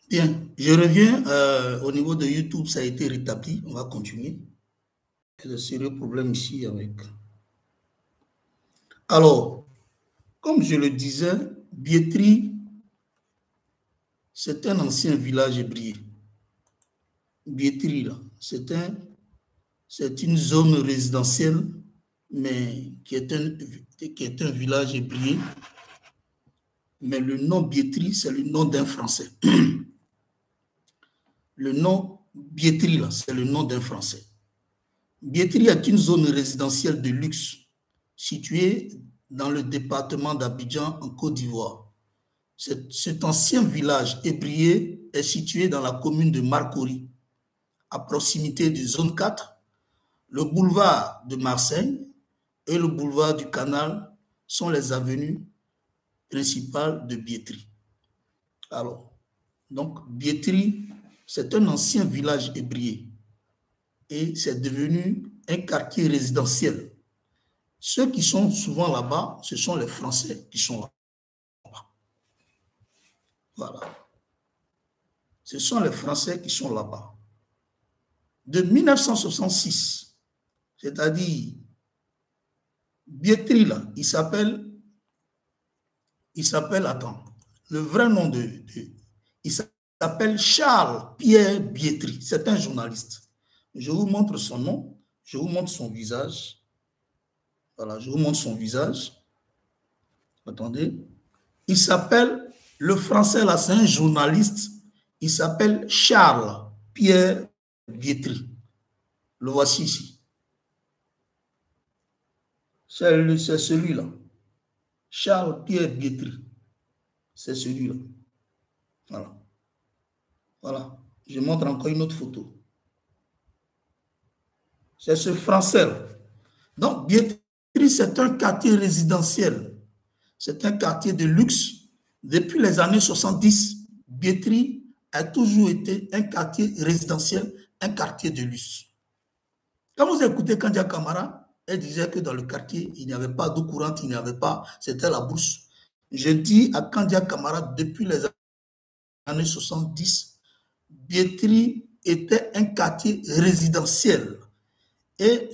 Bien, je reviens au niveau de YouTube, ça a été rétabli. On va continuer. Il y a de sérieux problèmes ici avec. Alors, comme je le disais, Biétry, c'est un ancien village ébrié. Biétry, là, c'est une zone résidentielle, mais qui est un village ébrié. Mais le nom Biétry, c'est le nom d'un Français. Le nom Biétry, là, c'est le nom d'un Français. Biétry est une zone résidentielle de luxe située dans le département d'Abidjan en Côte d'Ivoire. Cet ancien village ébrié est situé dans la commune de Marcory, à proximité de zone 4, le boulevard de Marseille et le boulevard du Canal sont les avenues principales de Biétry. Alors, donc Biétry, c'est un ancien village ébrié et c'est devenu un quartier résidentiel. Ceux qui sont souvent là-bas, ce sont les Français qui sont là-bas. Voilà. Ce sont les Français qui sont là-bas. De 1966, c'est-à-dire Biétry, là, il s'appelle, attends, le vrai nom il s'appelle Charles-Pierre Biétry. C'est un journaliste. Je vous montre son nom, je vous montre son visage. Voilà, je vous montre son visage. Attendez. Il s'appelle, le français là, c'est un journaliste. Il s'appelle Charles-Pierre Biétry. Le voici ici. C'est celui-là. Charles-Pierre Biétry. C'est celui-là. Voilà. Voilà. Je montre encore une autre photo. C'est ce français-là. Donc, Biétry, c'est un quartier résidentiel. C'est un quartier de luxe. Depuis les années 70, Biétry a toujours été un quartier résidentiel, un quartier de luxe. Quand vous écoutez Kandia Camara, elle disait que dans le quartier, il n'y avait pas d'eau courante, il n'y avait pas, c'était la bourse. Je dis à Kandia Camara, depuis les années 70, Biétry était un quartier résidentiel. Et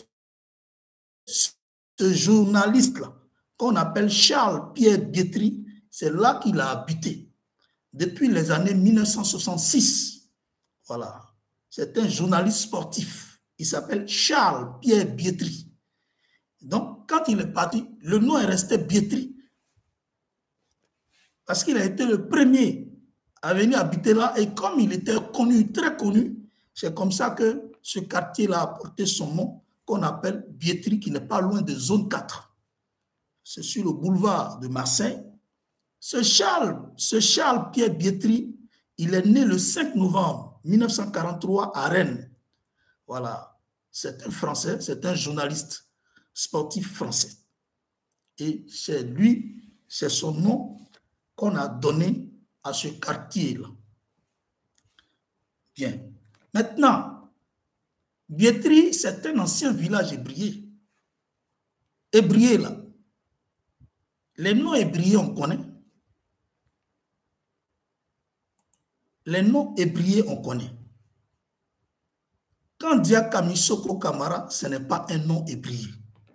ce journaliste-là, qu'on appelle Charles-Pierre Biétry, c'est là qu'il a habité depuis les années 1966. Voilà. C'est un journaliste sportif. Il s'appelle Charles-Pierre Biétry. Donc, quand il est parti, le nom est resté Biétry. Parce qu'il a été le premier à venir habiter là. Et comme il était connu, très connu, c'est comme ça que ce quartier-là a porté son nom, qu'on appelle Biétry, qui n'est pas loin de zone 4. C'est sur le boulevard de Marseille. Ce Charles-Pierre Biétry, il est né le 5 novembre 1943 à Rennes. Voilà. C'est un Français, c'est un journaliste sportif français. Et c'est lui, c'est son nom qu'on a donné à ce quartier-là. Bien. Maintenant, Biétry, c'est un ancien village ébrié. Ébrié, là. Les noms ébriés, on connaît. Les noms ébriés, on connaît. Quand Dia Kamisoko Kamara, ce n'est pas un nom ébrié.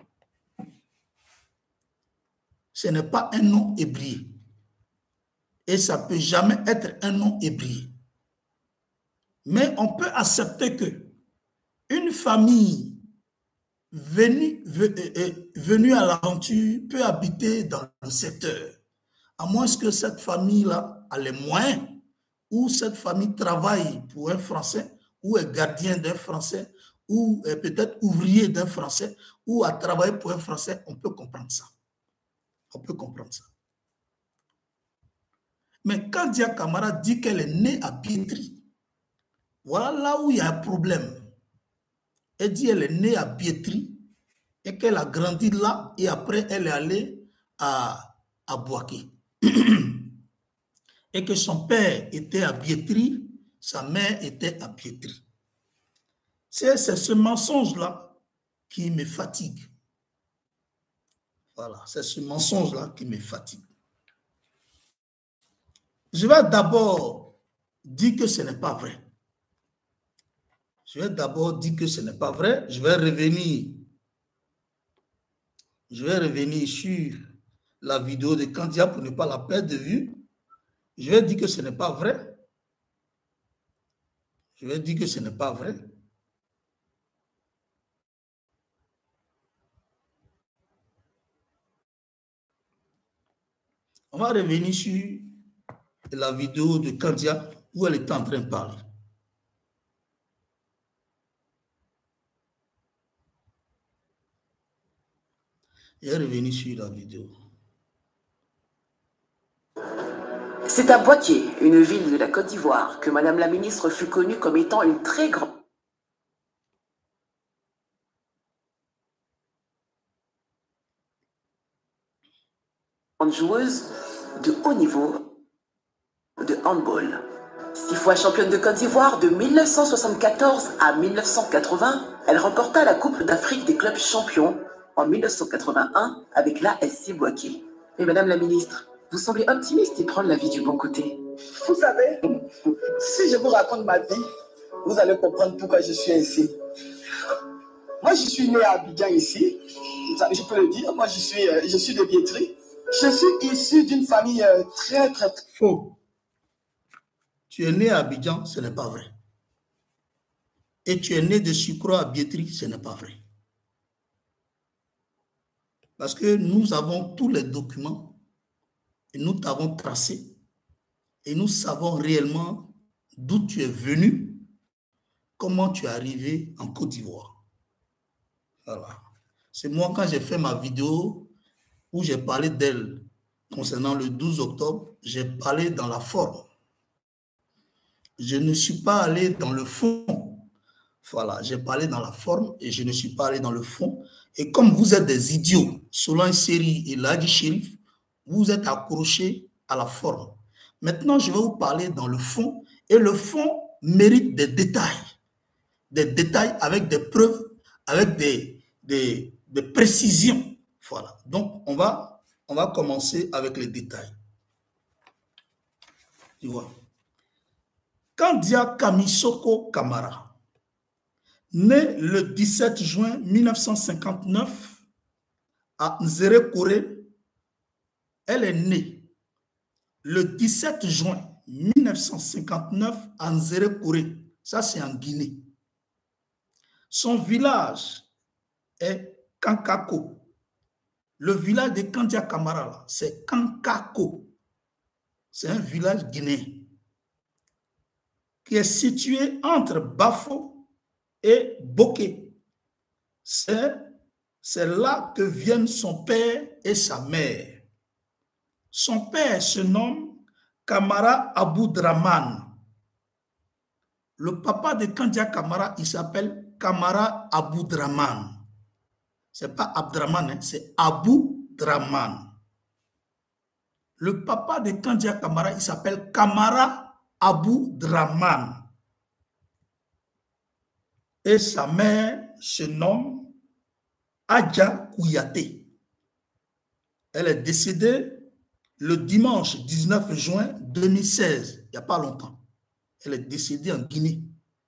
Ce n'est pas un nom ébrié. Et ça ne peut jamais être un nom ébrié. Mais on peut accepter que une famille venue à l'aventure peut habiter dans le secteur. À moins que cette famille-là a les moyens, ou cette famille travaille pour un Français, ou est gardien d'un Français, ou est peut-être ouvrier d'un Français, ou a travaillé pour un Français, on peut comprendre ça. On peut comprendre ça. Mais quand Dia Camara dit qu'elle est née à Biétry, voilà là où il y a un problème. Elle dit qu'elle est née à Biétry et qu'elle a grandi là et après elle est allée à Bouaké. Et que son père était à Biétry, sa mère était à Biétry. C'est ce mensonge-là qui me fatigue. Voilà, c'est ce mensonge-là qui me fatigue. Je vais d'abord dit que ce n'est pas vrai. Je vais d'abord dire que ce n'est pas vrai. Je vais revenir sur la vidéo de Kandia pour ne pas la perdre de vue. Je vais dire que ce n'est pas vrai. Je vais dire que ce n'est pas vrai. On va revenir sur la vidéo de Kandia où elle est en train de parler. Et revenir sur la vidéo. C'est à Boaké, une ville de la Côte d'Ivoire, que Madame la ministre fut connue comme étant une très grande joueuse de haut niveau de handball. 6 fois championne de Côte d'Ivoire de 1974 à 1980, elle remporta la Coupe d'Afrique des clubs champions en 1981 avec l'ASC Boaké. Mais Madame la ministre, vous semblez optimiste et prendre la vie du bon côté. Vous savez, si je vous raconte ma vie, vous allez comprendre pourquoi je suis ici. Moi, je suis né à Abidjan ici. Je peux le dire. Moi, je suis de Biétry. Je suis issu d'une famille très. Faux. Tu es né à Abidjan, ce n'est pas vrai. Et tu es né de Sucre à Biétry, ce n'est pas vrai. Parce que nous avons tous les documents et nous t'avons tracé et nous savons réellement d'où tu es venu, comment tu es arrivé en Côte d'Ivoire. Voilà. C'est moi, quand j'ai fait ma vidéo où j'ai parlé d'elle concernant le 12 octobre, j'ai parlé dans la forme. Je ne suis pas allé dans le fond. Voilà, j'ai parlé dans la forme et je ne suis pas allé dans le fond. Et comme vous êtes des idiots, Solange Seri et Ladji Chérif, vous êtes accrochés à la forme. Maintenant, je vais vous parler dans le fond. Et le fond mérite des détails avec des preuves, avec des précisions. Voilà. Donc, on va commencer avec les détails. Tu vois. Kandia Kamisoko Kamara, né le 17 juin 1959 à Nzérékoré, elle est née le 17 juin 1959 à Nzérékoré, ça c'est en Guinée. Son village est Kankako. Le village de Kandia Kamara, c'est Kankako. C'est un village guinéen qui est situé entre Bafo et Boké. C'est là que viennent son père et sa mère. Son père se nomme Kamara Aboudraman. Le papa de Kandia Kamara, il s'appelle Kamara Aboudraman. Ce n'est pas Abdraman, hein, c'est Aboudraman. Le papa de Kandia Kamara, il s'appelle Kamara Aboudraman. Et sa mère se nomme Adja Kouyaté. Elle est décédée le dimanche 19 juin 2016, il n'y a pas longtemps. Elle est décédée en Guinée.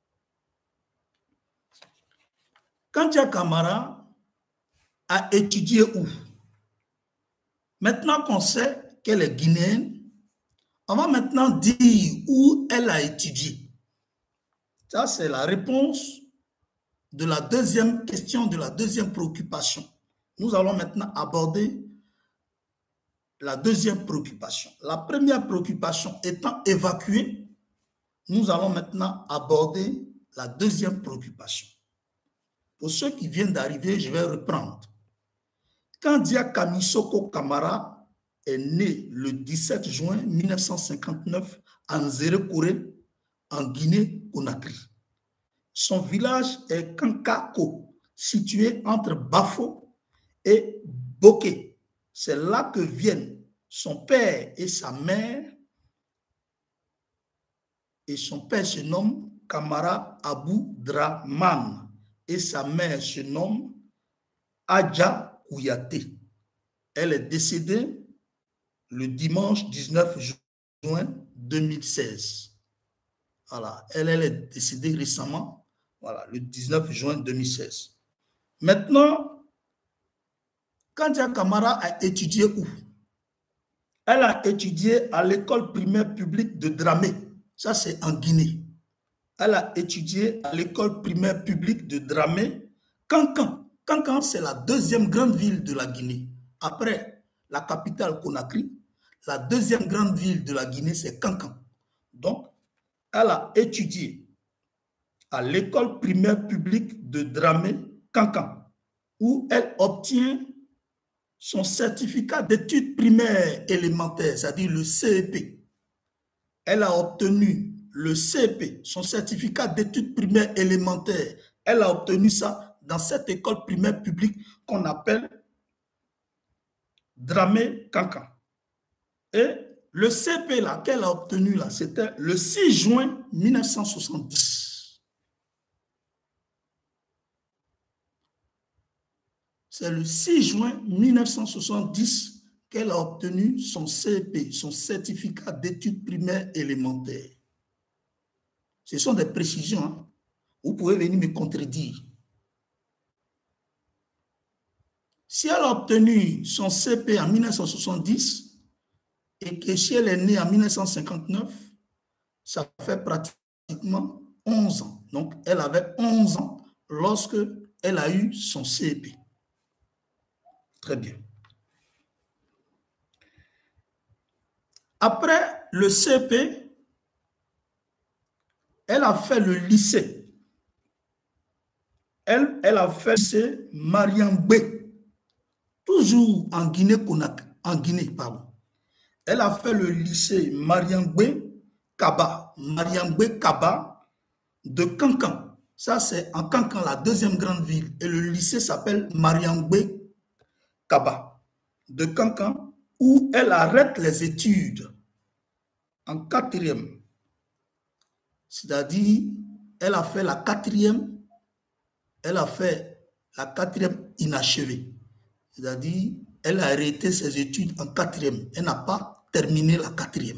Kandia Kamara a étudié où? Maintenant qu'on sait qu'elle est guinéenne, on va maintenant dire où elle a étudié. Ça, c'est la réponse de la deuxième question, de la deuxième préoccupation. Nous allons maintenant aborder la deuxième préoccupation. La première préoccupation étant évacuée, nous allons maintenant aborder la deuxième préoccupation. Pour ceux qui viennent d'arriver, je vais reprendre. Kandia Kamisoko Kamara est né le 17 juin 1959 à Nzérékoré, en Guinée-Conakry. Son village est Kankako, situé entre Bafo et Boké. C'est là que viennent son père et sa mère. Et son père se nomme Kamara Aboudraman. Et sa mère se nomme Adja Kouyaté. Elle est décédée le dimanche 19 juin 2016. Voilà, elle est décédée récemment, voilà, le 19 juin 2016. Maintenant, Kandia Camara a étudié où? Elle a étudié à l'école primaire publique de Dramé. Ça, c'est en Guinée. Elle a étudié à l'école primaire publique de Dramé, Kankan. Kankan, c'est la deuxième grande ville de la Guinée. Après la capitale Conakry, la deuxième grande ville de la Guinée, c'est Kankan. Donc, elle a étudié à l'école primaire publique de Dramé, Kankan, où elle obtient son certificat d'études primaires élémentaires, c'est-à-dire le CEP. Elle a obtenu le CEP, son certificat d'études primaires élémentaires. Elle a obtenu ça dans cette école primaire publique qu'on appelle Dramé Kankan. Et le CEP là qu'elle a obtenu là, c'était le 6 juin 1970. C'est le 6 juin 1970 qu'elle a obtenu son CEP, son certificat d'études primaires élémentaires. Ce sont des précisions. Hein? Vous pouvez venir me contredire. Si elle a obtenu son CP en 1970 et que si elle est née en 1959, ça fait pratiquement 11 ans. Donc, elle avait 11 ans lorsque elle a eu son CP. Très bien. Après le CP, elle a fait le lycée. Elle a fait le lycée Mariambé, toujours en Guinée-Conakry, en Guinée, pardon. Elle a fait le lycée Mariambé Kaba, de Kankan. Ça, c'est en Kankan, la deuxième grande ville. Et le lycée s'appelle Mariambé Kaba, de Kankan, où elle arrête les études en 4e. C'est-à-dire, elle a fait la 4e, elle a fait la 4e inachevée. C'est-à-dire, elle a arrêté ses études en 4e. Elle n'a pas terminé la 4e.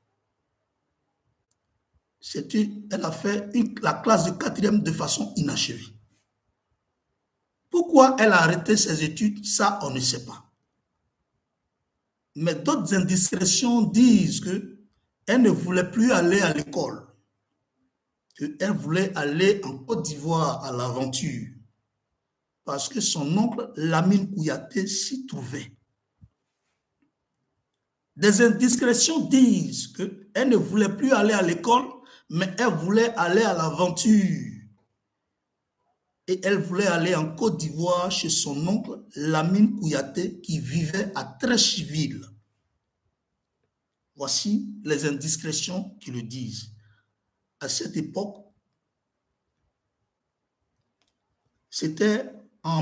Elle a fait la classe de 4e de façon inachevée. Pourquoi elle a arrêté ses études? Ça, on ne sait pas. Mais d'autres indiscrétions disent qu'elle ne voulait plus aller à l'école. Elle voulait aller en Côte d'Ivoire à l'aventure. Parce que son oncle Lamine Kouyaté s'y trouvait. Des indiscrétions disent qu'elle ne voulait plus aller à l'école, mais elle voulait aller à l'aventure. Et elle voulait aller en Côte d'Ivoire chez son oncle Lamine Kouyaté qui vivait à Treichville. Voici les indiscrétions qui le disent. À cette époque, c'était en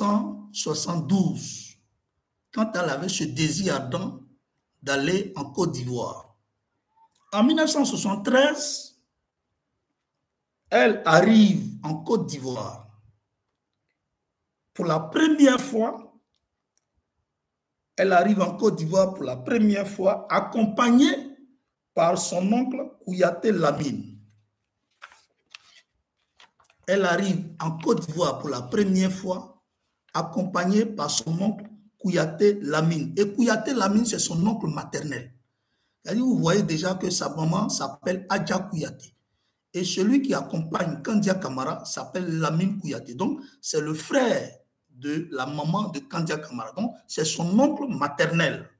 1972, quand elle avait ce désir ardent d'aller en Côte d'Ivoire. En 1973, elle arrive en Côte d'Ivoire. Pour la première fois, elle arrive en Côte d'Ivoire pour la première fois, accompagnée par son oncle Kouyaté Lamine. Elle arrive en Côte d'Ivoire pour la première fois, accompagnée par son oncle Kouyaté Lamine. Et Kouyaté Lamine, c'est son oncle maternel. Vous voyez déjà que sa maman s'appelle Adja Kouyaté. Et celui qui accompagne Kandia Camara s'appelle Lamine Kouyaté. Donc, c'est le frère de la maman de Kandia Camara. Donc, c'est son oncle maternel.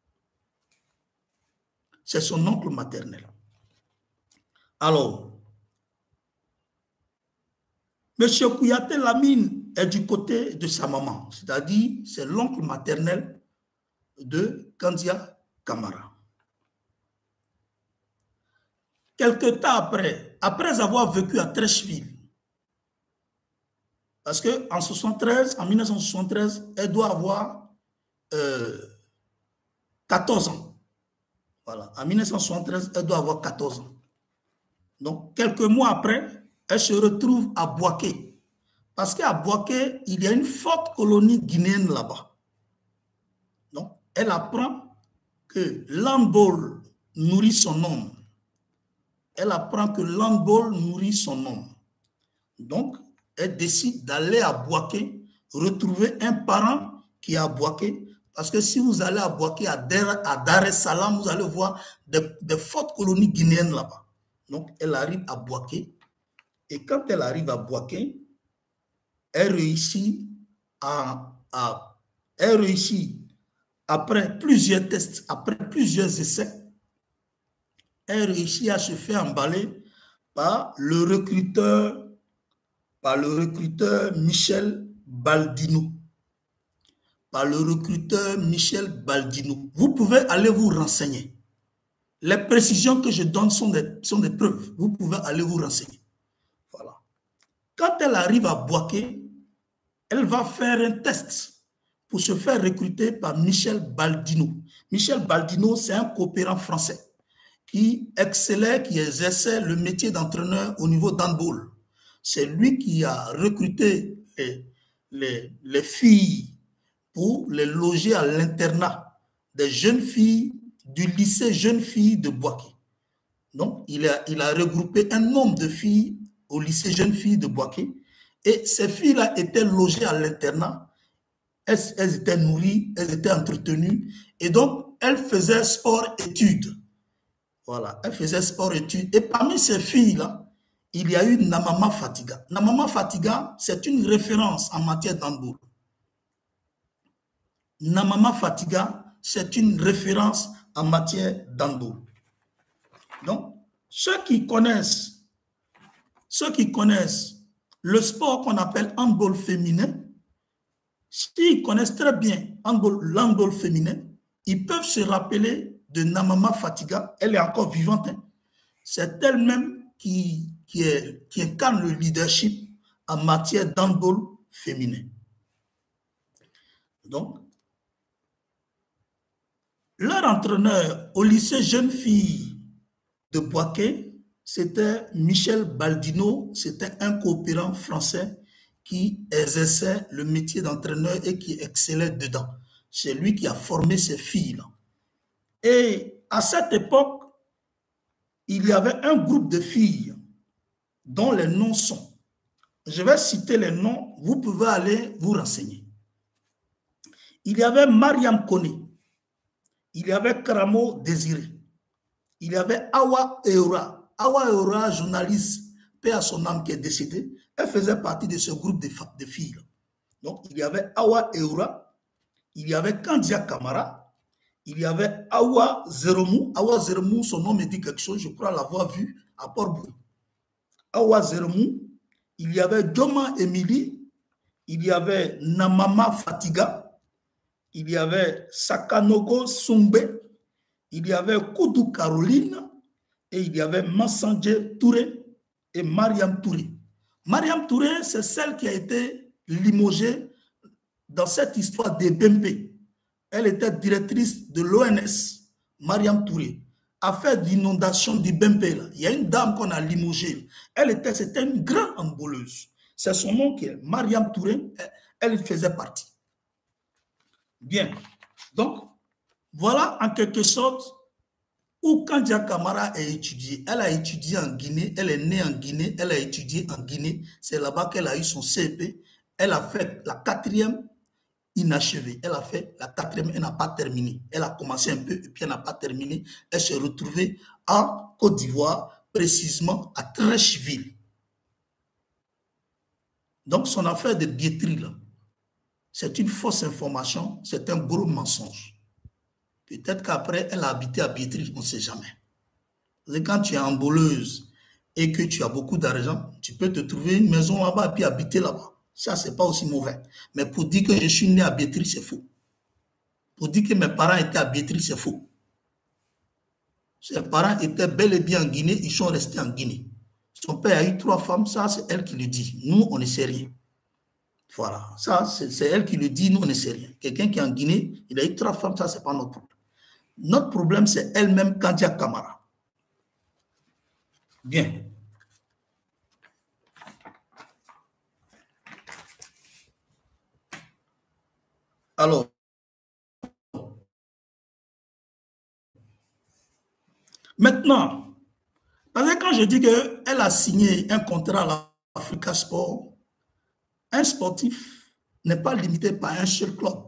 C'est son oncle maternel. Alors, M. Kouyaté Lamine est du côté de sa maman, c'est-à-dire c'est l'oncle maternel de Kandia Camara. Quelque temps après avoir vécu à Treichville, parce qu'en 1973, elle doit avoir 14 ans. Voilà, en 1973, elle doit avoir 14 ans. Donc, quelques mois après, elle se retrouve à Bouaké. Parce qu'à Bouaké, il y a une forte colonie guinéenne là-bas. Donc, elle apprend que l'handball nourrit son homme. elle apprend que l'handball nourrit son homme. Donc, elle décide d'aller à Bouaké, retrouver un parent qui est à Bouaké, parce que si vous allez à Bouaké, à Dar es Salaam, vous allez voir des fortes colonies guinéennes là-bas. Donc, elle arrive à Bouaké, et quand elle arrive à Bouaké, elle réussit après plusieurs tests, après plusieurs essais, elle réussit à se faire emballer par le recruteur Michel Baldino. Vous pouvez aller vous renseigner. Les précisions que je donne sont des preuves. Vous pouvez aller vous renseigner. Voilà. Quand elle arrive à Bouaké, elle va faire un test pour se faire recruter par Michel Baldino. Michel Baldino, c'est un coopérant français qui excellait, qui exerçait le métier d'entraîneur au niveau d'handball. C'est lui qui a recruté les filles pour les loger à l'internat des jeunes filles du lycée Jeunes Filles de Bouaké. Donc, il a regroupé un nombre de filles au lycée Jeunes Filles de Bouaké, et ces filles-là étaient logées à l'internat, elles étaient nourries, elles étaient entretenues, et donc, elles faisaient sport-études. Voilà, elles faisaient sport-études. Et parmi ces filles-là, il y a eu Namama Fatiga. Namama Fatiga, c'est une référence en matière d'handball. Namama Fatiga, c'est une référence en matière d'handball. Donc, ceux qui connaissent le sport qu'on appelle handball féminin, s'ils connaissent très bien l'handball féminin, ils peuvent se rappeler de Namama Fatiga. Elle est encore vivante. Hein. C'est elle-même qui incarne le leadership en matière d'handball féminin. Donc, leur entraîneur au lycée Jeunes Filles de Bouaké, c'était Michel Baldino, c'était un coopérant français qui exerçait le métier d'entraîneur et qui excellait dedans. C'est lui qui a formé ces filles-là. Et à cette époque, il y avait un groupe de filles dont les noms sont, je vais citer les noms, vous pouvez aller vous renseigner. Il y avait Mariam Kone, il y avait Karamo Désiré, il y avait Awa Eura. Awa Eura, journaliste, paix à son âme, qui est décédée, elle faisait partie de ce groupe de filles. Donc, il y avait Awa Eura, il y avait Kandia Kamara, il y avait Awa Zeromou. Awa Zeromou, son nom me dit quelque chose, je crois l'avoir vu à Port-Bouy. Awa Zeromou, il y avait Djoma Emily, il y avait Namama Fatiga, il y avait Sakanogo Sumbe, il y avait Koudou Caroline, et il y avait Massandje Touré et Mariam Touré. Mariam Touré, c'est celle qui a été limogée dans cette histoire des BMP. Elle était directrice de l'ONS, Mariam Touré, affaire d'inondation du BMP. Là. Il y a une dame qu'on a limogée. C'était une grande handballeuse. C'est son nom qui est Mariam Touré. Elle faisait partie. Bien. Donc, voilà en quelque sorte où Kandia Kamara a étudié. Elle a étudié en Guinée, elle est née en Guinée, elle a étudié en Guinée. C'est là-bas qu'elle a eu son CEP. Elle a fait la 4e inachevée. Elle a fait la 4e, elle n'a pas terminé. Elle a commencé un peu et puis elle n'a pas terminé. Elle s'est retrouvée en Côte d'Ivoire, précisément à Trècheville. Donc son affaire de billetterie, là, c'est une fausse information, c'est un gros mensonge. Peut-être qu'après, elle a habité à Billetterie, on ne sait jamais. Et quand tu es handballeuse et que tu as beaucoup d'argent, tu peux te trouver une maison là-bas et puis habiter là-bas. Ça, ce n'est pas aussi mauvais. Mais pour dire que je suis né à Billetterie, c'est faux. Pour dire que mes parents étaient à Billetterie, c'est faux. Ses parents étaient bel et bien en Guinée, ils sont restés en Guinée. Son père a eu 3 femmes, ça, c'est elle qui le dit. Nous, on ne sait rien. Voilà, ça, c'est elle qui le dit, nous, on ne sait rien. Quelqu'un qui est en Guinée, il a eu 3 femmes, ça, ce n'est pas notre problème. Notre problème, c'est elle-même, Kandia Kamara. Bien. Alors, maintenant, parce que quand je dis qu'elle a signé un contrat à l'Africa Sport, un sportif n'est pas limité par un seul club.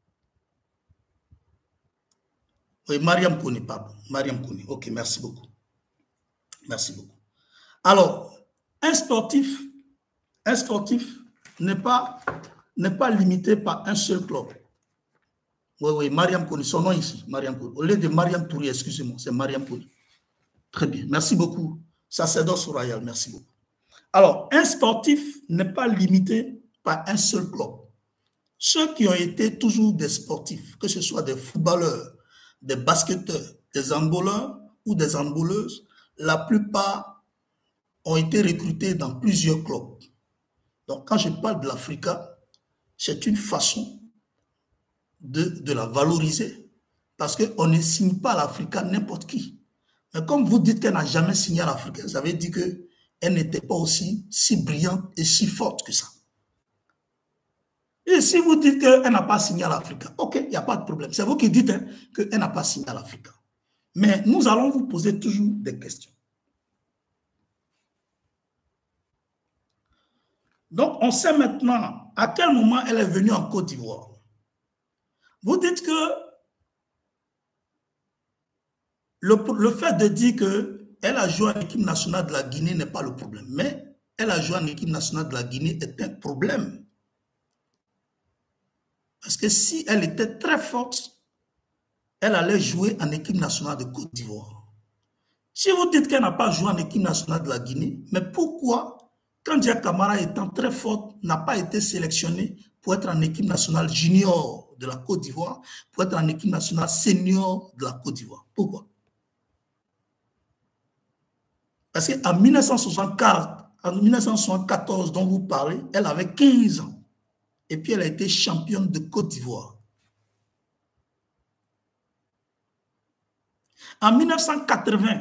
Oui, Mariam Kouni, pardon. Mariam Kouni. Ok, merci beaucoup. Merci beaucoup. Alors, un sportif n'est pas limité par un seul club. Oui, oui, Mariam Kouni, son nom ici, Mariam Kouni. Au lieu de Mariam Touri, excusez-moi, c'est Mariam Kouni. Très bien, merci beaucoup. Sacerdoce royal, merci beaucoup. Alors, un sportif n'est pas limité par un seul club. Ceux qui ont été toujours des sportifs, que ce soit des footballeurs, des basketteurs, des handballeurs ou des handballeuses, la plupart ont été recrutés dans plusieurs clubs. Donc, quand je parle de l'Africa, c'est une façon de la valoriser parce qu'on ne signe pas à l'Africa n'importe qui. Mais comme vous dites qu'elle n'a jamais signé à l'Africa, ça veut dire qu'elle n'était pas aussi si brillante et si forte que ça. Et si vous dites qu'elle n'a pas signé à l'Africa, ok, il n'y a pas de problème. C'est vous qui dites hein, qu'elle n'a pas signé à l'Africa. Mais nous allons vous poser toujours des questions. Donc, on sait maintenant à quel moment elle est venue en Côte d'Ivoire. Vous dites que le fait de dire qu'elle a joué en équipe nationale de la Guinée n'est pas le problème. Mais elle a joué en équipe nationale de la Guinée est un problème. Parce que si elle était très forte, elle allait jouer en équipe nationale de Côte d'Ivoire. Si vous dites qu'elle n'a pas joué en équipe nationale de la Guinée, mais pourquoi, Kandia Camara étant très forte, n'a pas été sélectionnée pour être en équipe nationale junior de la Côte d'Ivoire, pour être en équipe nationale senior de la Côte d'Ivoire? Pourquoi? Parce qu'en 1974, dont vous parlez, elle avait 15 ans. Et puis elle a été championne de Côte d'Ivoire. En 1980,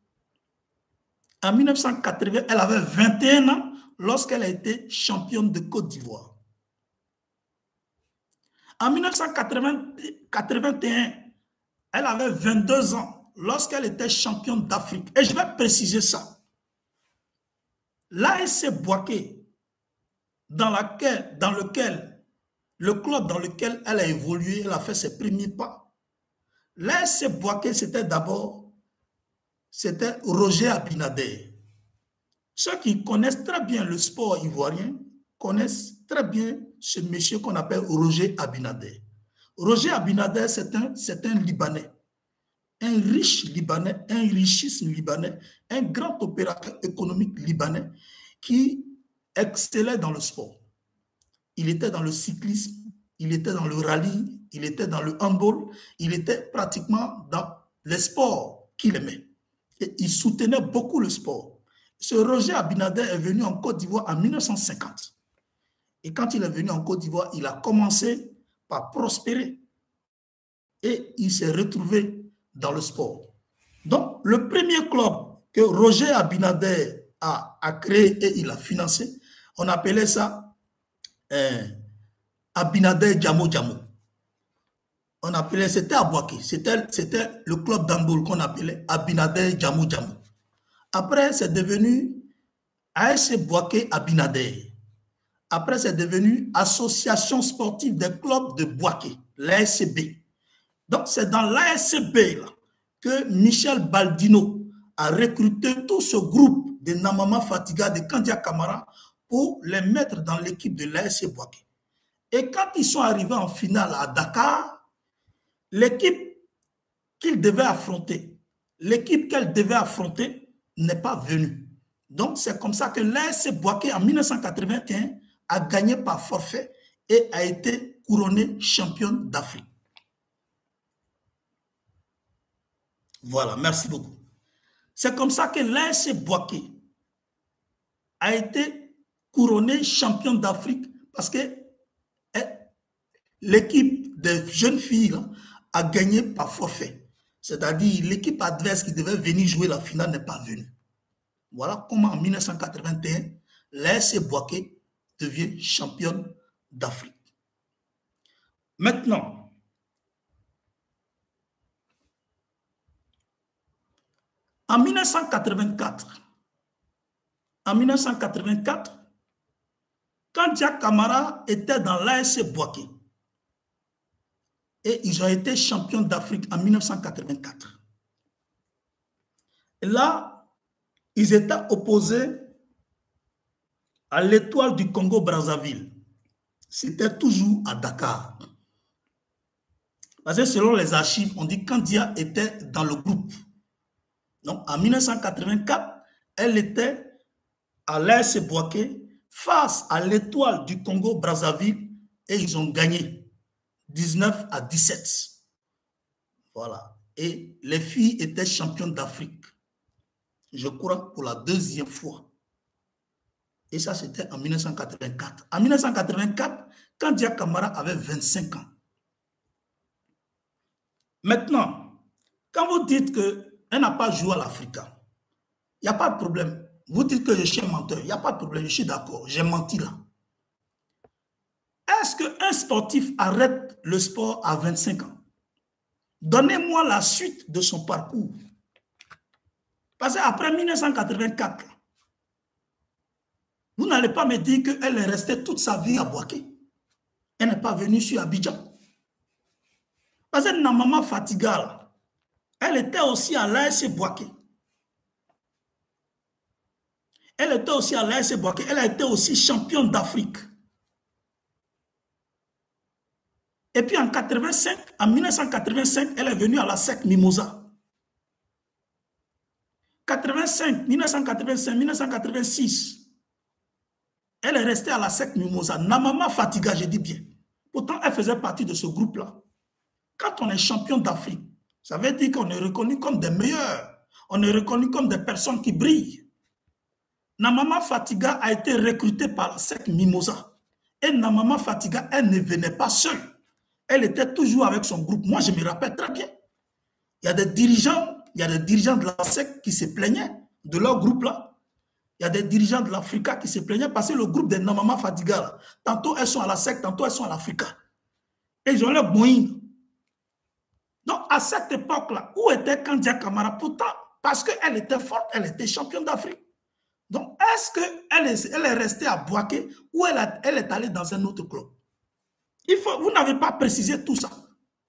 elle avait 21 ans lorsqu'elle a été championne de Côte d'Ivoire. En 1981, elle avait 22 ans lorsqu'elle était championne d'Afrique. Et je vais préciser ça. L'ASC Bouaké, le club dans lequel elle a évolué, elle a fait ses premiers pas. L'ASC Bouaké, c'était Roger Abinader. Ceux qui connaissent très bien le sport ivoirien connaissent très bien ce monsieur qu'on appelle Roger Abinader. Roger Abinader, c'est un Libanais, un riche Libanais, un richissime Libanais, un grand opérateur économique libanais qui excellait dans le sport. Il était dans le cyclisme, il était dans le rallye, il était dans le handball, il était pratiquement dans les sports qu'il aimait. Et il soutenait beaucoup le sport. Ce Roger Abinader est venu en Côte d'Ivoire en 1950. Et quand il est venu en Côte d'Ivoire, il a commencé par prospérer. Et il s'est retrouvé dans le sport. Donc, le premier club que Roger Abinader a créé et il a financé, on appelait ça Abinader Djamo Djamo. On appelait, c'était à Bouaké, c'était le club d'handball qu'on appelait Abinader Djamo Djamo. Après, c'est devenu ASC Bouaké Abinader. Après, c'est devenu Association sportive des clubs de Bouaké, l'ASCB. Donc, c'est dans l'ASCB que Michel Baldino a recruté tout ce groupe de Namama Fatiga, de Kandia Camara, pour les mettre dans l'équipe de l'ASC Bouaké. Et quand ils sont arrivés en finale à Dakar, l'équipe qu'elle devait affronter n'est pas venue. Donc, c'est comme ça que l'ASC Bouaké, en 1981, a gagné par forfait et a été couronné championne d'Afrique. Voilà, merci beaucoup. C'est comme ça que l'ASC Bouaké a été couronné championne d'Afrique parce que l'équipe des jeunes filles là, a gagné par forfait. C'est-à-dire l'équipe adverse qui devait venir jouer la finale n'est pas venue. Voilà comment en 1981, l'ASC Bouaké devient championne d'Afrique. Maintenant, en 1984, en 1984, quand Dia Camara était dans l'ASC Bouaké, et ils ont été champions d'Afrique en 1984. Et là, ils étaient opposés à l'Étoile du Congo-Brazzaville. C'était toujours à Dakar. Parce que selon les archives, on dit que quand Dia était dans le groupe, donc en 1984, elle était à l'AS Bouaké face à l'Étoile du Congo-Brazzaville et ils ont gagné 19-17. Voilà. Et les filles étaient championnes d'Afrique, je crois, pour la deuxième fois. Et ça, c'était en 1984. En 1984, quand Dia Camara avait 25 ans. Maintenant, quand vous dites qu'elle n'a pas joué à l'Africa, il n'y a pas de problème. Vous dites que je suis un menteur, il n'y a pas de problème, je suis d'accord, j'ai menti là. Est-ce qu'un sportif arrête le sport à 25 ans? Donnez-moi la suite de son parcours. Parce qu'après 1984, vous n'allez pas me dire qu'elle est restée toute sa vie à Bouaké. Elle n'est pas venue sur Abidjan. Parce que Namama Fatiga, elle était aussi à l'AS Bouaké. Elle était aussi à l'AS Bouaké. Elle a été aussi championne d'Afrique. Et puis en 1985, elle est venue à la SEC Mimosa. 1985, 1986, elle est restée à la SEC Mimosa. Namama Fatiga, je dis bien. Pourtant, elle faisait partie de ce groupe-là. Quand on est champion d'Afrique, ça veut dire qu'on est reconnu comme des meilleurs. On est reconnu comme des personnes qui brillent. Namama Fatiga a été recrutée par la SEC Mimosa. Et Namama Fatiga, elle ne venait pas seule. Elle était toujours avec son groupe. Moi, je me rappelle très bien. Il y a des dirigeants de la SEC qui se plaignaient de leur groupe-là. Il y a des dirigeants de l'Africa qui se plaignaient parce que le groupe de Namama Fatiga, là, tantôt elles sont à la SEC, tantôt elles sont à l'Africa. Et ils ont leur boing. Donc, à cette époque-là, où était Dia Camara? Pourtant, parce qu'elle était forte, elle était championne d'Afrique. Donc, est-ce qu'elle est restée à Bouaké ou elle est allée dans un autre club? Vous n'avez pas précisé tout ça.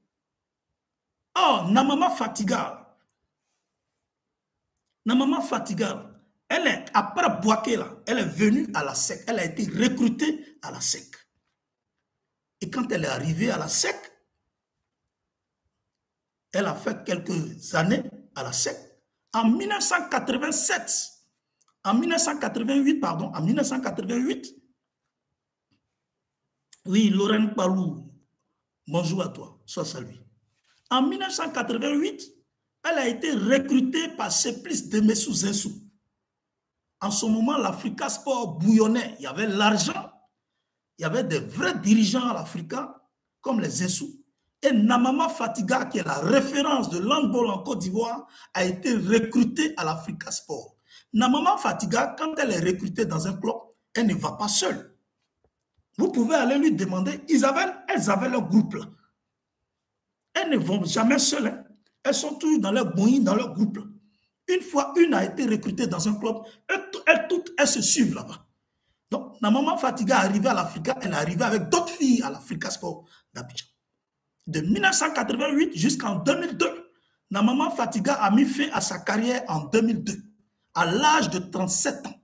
Oh, Namama Fatiga, elle est, après Bouaké, là, elle est venue à la SEC. Elle a été recrutée à la SEC. Et quand elle est arrivée à la SEC, elle a fait quelques années à la SEC. En 1987, en 1988, oui, Lorraine Palou, bonjour à toi, sois salué. En 1988, elle a été recrutée par Seplis Demessou Zensou. En ce moment, l'Africa Sport bouillonnait. Il y avait l'argent, il y avait des vrais dirigeants à l'Africa, comme les Zensou. Et Namama Fatiga, qui est la référence de l'handball en Côte d'Ivoire, a été recrutée à l'Africa Sport. Namama Fatiga, quand elle est recrutée dans un club, elle ne va pas seule. Vous pouvez aller lui demander, elles avaient leur groupe là. Elles ne vont jamais seules. Hein. Elles sont toujours dans leur boing, dans leur groupe là. Une fois une a été recrutée dans un club, elles se suivent là-bas. Donc, Namama Fatiga est arrivée à l'Africa, elle est arrivée avec d'autres filles à l'Africa Sport d'Abidjan. De 1988 jusqu'en 2002, Namama Fatiga a mis fin à sa carrière en 2002, à l'âge de 37 ans.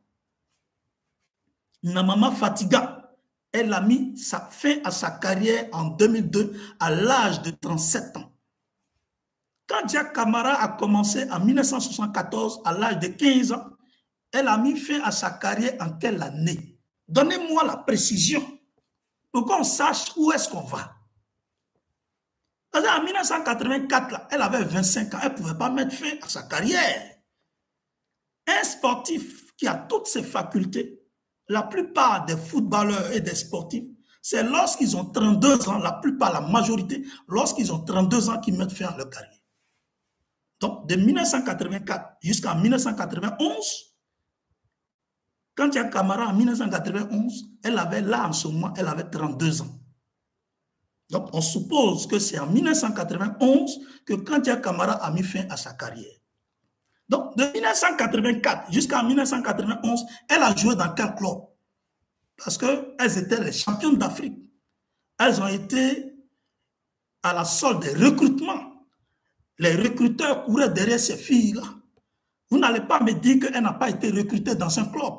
Namama Fatiga, elle a mis fin à sa carrière en 2002, à l'âge de 37 ans. Quand Dia Camara a commencé en 1974, à l'âge de 15 ans, elle a mis fin à sa carrière en quelle année? Donnez-moi la précision pour qu'on sache où est-ce qu'on va. Parce qu'en 1984, là, elle avait 25 ans, elle ne pouvait pas mettre fin à sa carrière. Un sportif qui a toutes ses facultés, la plupart des footballeurs et des sportifs, c'est lorsqu'ils ont 32 ans, la plupart, la majorité, lorsqu'ils ont 32 ans qu'ils mettent fin à leur carrière. Donc, de 1984 jusqu'en 1991, quand Dia Camara en 1991, elle avait là en ce moment, elle avait 32 ans. Donc, on suppose que c'est en 1991 que quand Dia Camara a mis fin à sa carrière. Donc, de 1984 jusqu'en 1991, elle a joué dans quel club? Parce qu'elles étaient les championnes d'Afrique. Elles ont été à la solde des recrutements. Les recruteurs couraient derrière ces filles-là. Vous n'allez pas me dire qu'elle n'a pas été recrutée dans un club.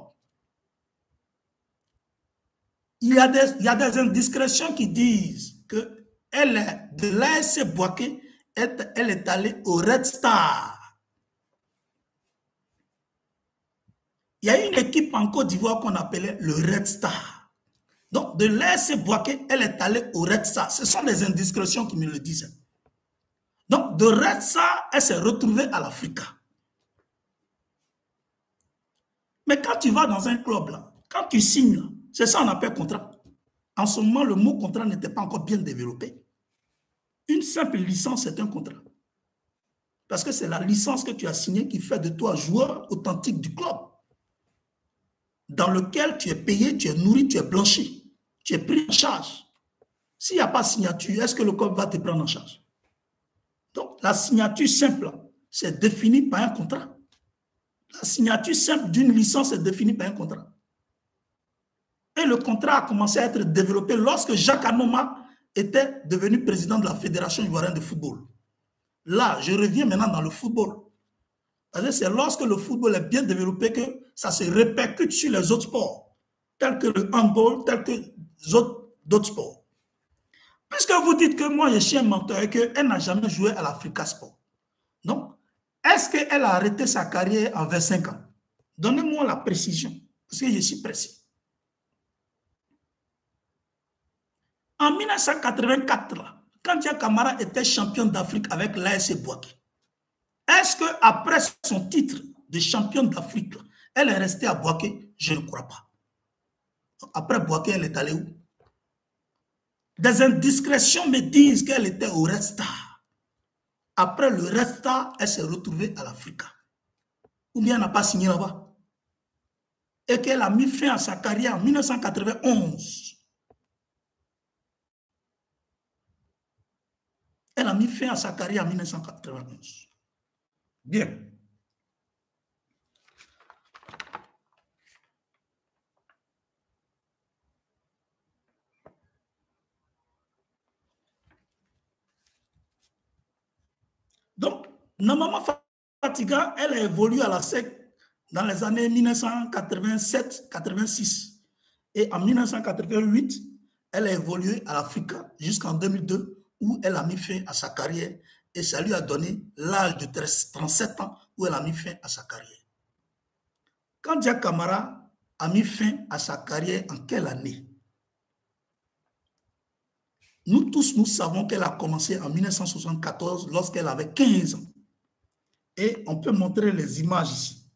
Il y a des indiscrétions qui disent qu'elle est de l'ASC Bouaké, elle est allée au Red Star. Il y a une équipe en Côte d'Ivoire qu'on appelait le Red Star. Donc, de l'ASC Bouaké, elle est allée au Red Star. Ce sont des indiscrétions qui me le disent. Donc, de Red Star, elle s'est retrouvée à l'Africa. Mais quand tu vas dans un club, là, quand tu signes, c'est ça qu'on appelle contrat. En ce moment, le mot contrat n'était pas encore bien développé. Une simple licence, c'est un contrat. Parce que c'est la licence que tu as signée qui fait de toi joueur authentique du club, dans lequel tu es payé, tu es nourri, tu es blanchi, tu es pris en charge. S'il n'y a pas de signature, est-ce que le club va te prendre en charge? Donc, la signature simple, c'est défini par un contrat. La signature simple d'une licence est définie par un contrat. Et le contrat a commencé à être développé lorsque Jacques Anoma était devenu président de la Fédération ivoirienne de football. Là, je reviens maintenant dans le football. C'est lorsque le football est bien développé que ça se répercute sur les autres sports, tels que le handball, tels que d'autres sports. Puisque vous dites que moi, je suis un menteur et qu'elle n'a jamais joué à l'Africa Sport. Donc, est-ce qu'elle a arrêté sa carrière à 25 ans? Donnez-moi la précision, parce que je suis précis. En 1984, quand Dia Camara était champion d'Afrique avec l'ASC Bouaké, est-ce qu'après son titre de championne d'Afrique, elle est restée à Bouaké? Je ne crois pas. Après Bouaké, elle est allée où? Des indiscrétions me disent qu'elle était au Red Star. Après le Red Star, elle s'est retrouvée à l'Africa. Ou bien elle n'a pas signé là-bas. Et qu'elle a mis fin à sa carrière en 1991. Elle a mis fin à sa carrière en 1991. Bien. Donc, Namama Fatiga, elle a évolué à la SEC dans les années 1987-86. Et en 1988, elle a évolué à l'Africa jusqu'en 2002, où elle a mis fin à sa carrière. Et ça lui a donné l'âge de 37 ans où elle a mis fin à sa carrière. Quand Dia Camara a mis fin à sa carrière en quelle année? Nous tous, nous savons qu'elle a commencé en 1974 lorsqu'elle avait 15 ans. Et on peut montrer les images ici.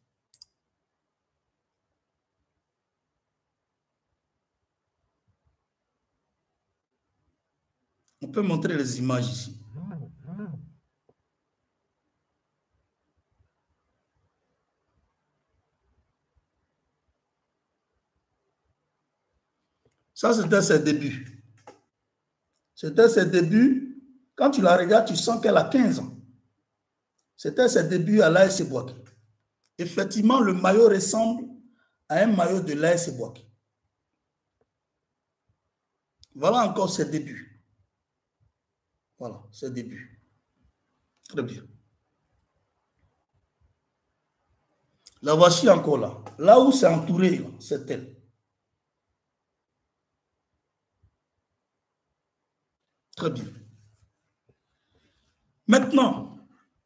On peut montrer les images ici. Ça, c'était ses débuts. C'était ses débuts. Quand tu la regardes, tu sens qu'elle a 15 ans. C'était ses débuts à l'ASC Bouaké. Effectivement, le maillot ressemble à un maillot de l'ASC Bouaké. Voilà encore ses débuts. Voilà, ses débuts. Très bien. La voici encore là. Là où c'est entouré, c'est elle. Très bien. Maintenant,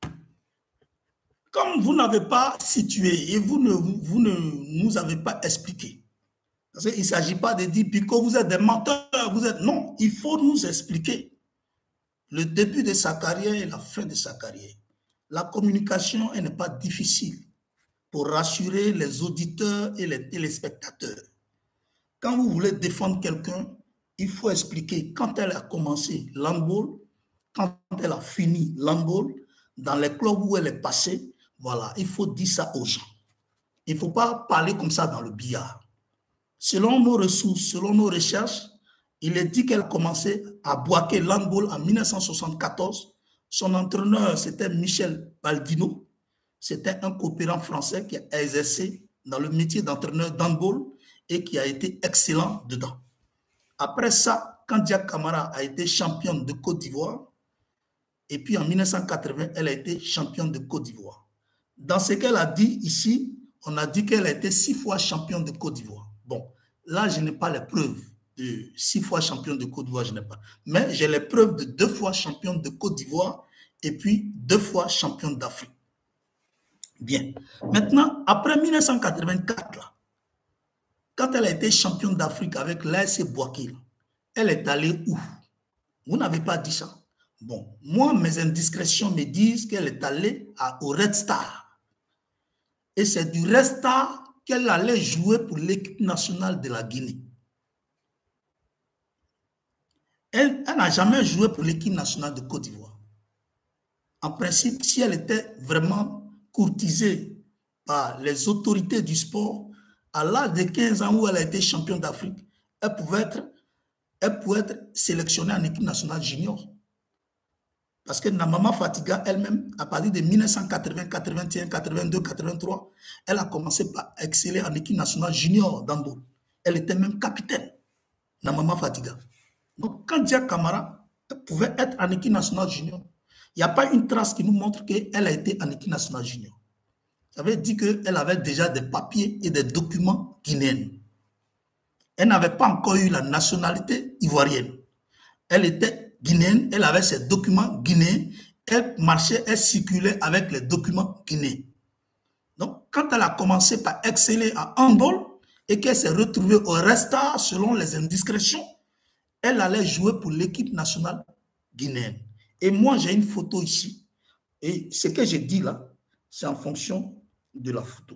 comme vous n'avez pas situé et vous ne nous avez pas expliqué, parce qu'il ne s'agit pas de dire Pico, vous êtes des menteurs, vous êtes... Non, il faut nous expliquer le début de sa carrière et la fin de sa carrière. La communication, elle n'est pas difficile pour rassurer les auditeurs et les téléspectateurs. Quand vous voulez défendre quelqu'un, il faut expliquer quand elle a commencé l'handball, quand elle a fini l'handball, dans les clubs où elle est passée. Voilà, il faut dire ça aux gens. Il ne faut pas parler comme ça dans le billard. Selon nos ressources, selon nos recherches, il est dit qu'elle a commencé à Bouaké l'handball en 1974. Son entraîneur, c'était Michel Baldino. c'était un coopérant français qui a exercé dans le métier d'entraîneur d'handball et qui a été excellent dedans. Après ça, Kandia Camara a été championne de Côte d'Ivoire et puis en 1980, elle a été championne de Côte d'Ivoire. Dans ce qu'elle a dit ici, on a dit qu'elle a été 6 fois championne de Côte d'Ivoire. Bon, là, je n'ai pas les preuves de 6 fois championne de Côte d'Ivoire, je n'ai pas. Mais j'ai les preuves de 2 fois championne de Côte d'Ivoire et puis 2 fois championne d'Afrique. Bien. Maintenant, après 1984, là, quand elle a été championne d'Afrique avec l'AS Bouaké, elle est allée où? Vous n'avez pas dit ça. Bon, moi, mes indiscrétions me disent qu'elle est allée au Red Star. Et c'est du Red Star qu'elle allait jouer pour l'équipe nationale de la Guinée. Elle n'a jamais joué pour l'équipe nationale de Côte d'Ivoire. En principe, si elle était vraiment courtisée par les autorités du sport, à l'âge de 15 ans où elle a été championne d'Afrique, elle pouvait être sélectionnée en équipe nationale junior. Parce que Namama Fatiga elle-même, à partir de 1980, 81, 82, 83, elle a commencé par exceller en équipe nationale junior d'handball. Elle était même capitaine, Namama Fatiga. Donc, Kandia Camara pouvait être en équipe nationale junior. Il n'y a pas une trace qui nous montre qu'elle a été en équipe nationale junior. Ça veut dire qu'elle avait déjà des papiers et des documents guinéens. Elle n'avait pas encore eu la nationalité ivoirienne. Elle était guinéenne, elle avait ses documents guinéens, elle marchait, elle circulait avec les documents guinéens. Donc, quand elle a commencé par exceller à handball et qu'elle s'est retrouvée au Resta selon les indiscrétions, elle allait jouer pour l'équipe nationale guinéenne. Et moi, j'ai une photo ici. Et ce que j'ai dit là, c'est en fonction de la photo.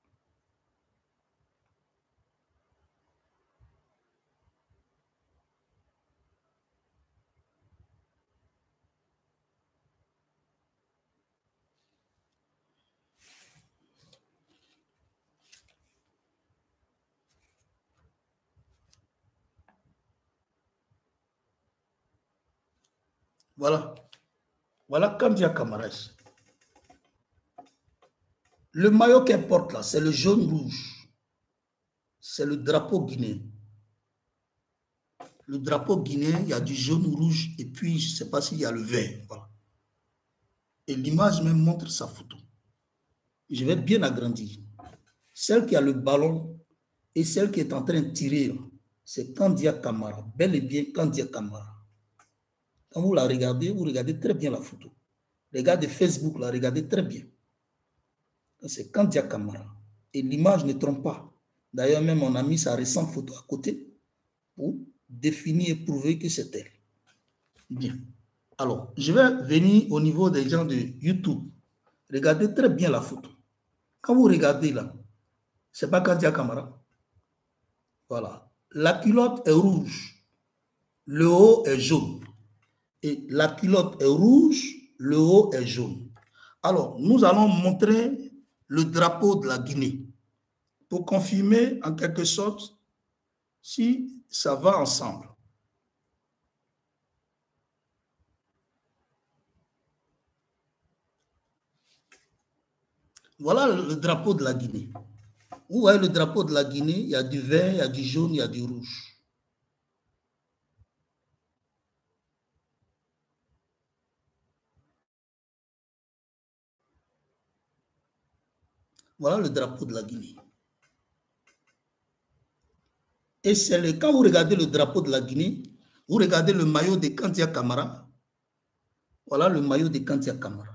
Voilà. Voilà Kandia Camara. Le maillot qu'elle porte là, c'est le jaune-rouge. C'est le drapeau guinéen. Le drapeau guinéen, il y a du jaune-rouge et puis je ne sais pas s'il y a le vert. Voilà. Et l'image même montre sa photo. Je vais bien agrandir. Celle qui a le ballon et celle qui est en train de tirer, c'est Kandia Camara. Bel et bien Kandia Camara. Quand vous la regardez, vous regardez très bien la photo. Regardez Facebook, la regardez très bien. C'est Kandia Camara. Et l'image ne trompe pas. D'ailleurs, même on a mis sa récente photo à côté pour définir et prouver que c'est elle. Bien. Alors, je vais venir au niveau des gens de YouTube. Regardez très bien la photo. Quand vous regardez là, c'est pas Kandia Camara. Voilà. La culotte est rouge. Le haut est jaune. Et la culotte est rouge, le haut est jaune. Alors, nous allons montrer le drapeau de la Guinée pour confirmer en quelque sorte si ça va ensemble. Voilà le drapeau de la Guinée. Vous voyez le drapeau de la Guinée, il y a du vert, il y a du jaune, il y a du rouge. Voilà le drapeau de la Guinée. Et quand vous regardez le drapeau de la Guinée, vous regardez le maillot de Kandia Camara. Voilà le maillot de Kandia Camara.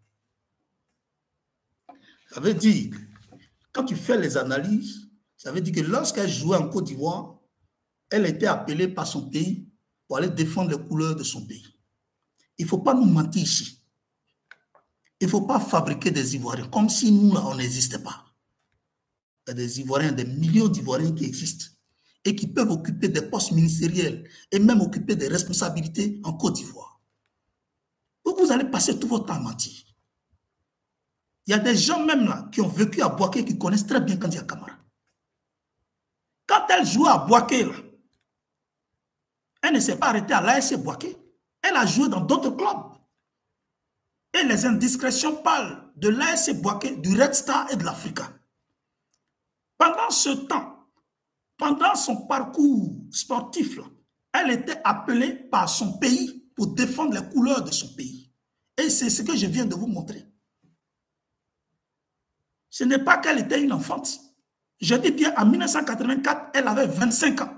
Ça veut dire, quand tu fais les analyses, ça veut dire que lorsqu'elle jouait en Côte d'Ivoire, elle était appelée par son pays pour aller défendre les couleurs de son pays. Il ne faut pas nous mentir ici. Il ne faut pas fabriquer des Ivoiriens comme si nous, là, on n'existait pas. Il y a des Ivoiriens, des millions d'Ivoiriens qui existent et qui peuvent occuper des postes ministériels et même occuper des responsabilités en Côte d'Ivoire. Donc vous allez passer tout votre temps à mentir. Il y a des gens même là qui ont vécu à Bouaké qui connaissent très bien Kandia Camara. Quand elle jouait à Bouaké, là, elle ne s'est pas arrêtée à l'AS Bouaké. Elle a joué dans d'autres clubs. Et les indiscrétions parlent de l'AS Bouaké, du Red Star et de l'Africa. Pendant ce temps, pendant son parcours sportif, là, elle était appelée par son pays pour défendre les couleurs de son pays. Et c'est ce que je viens de vous montrer. Ce n'est pas qu'elle était une enfante. Je dis bien, en 1984, elle avait 25 ans.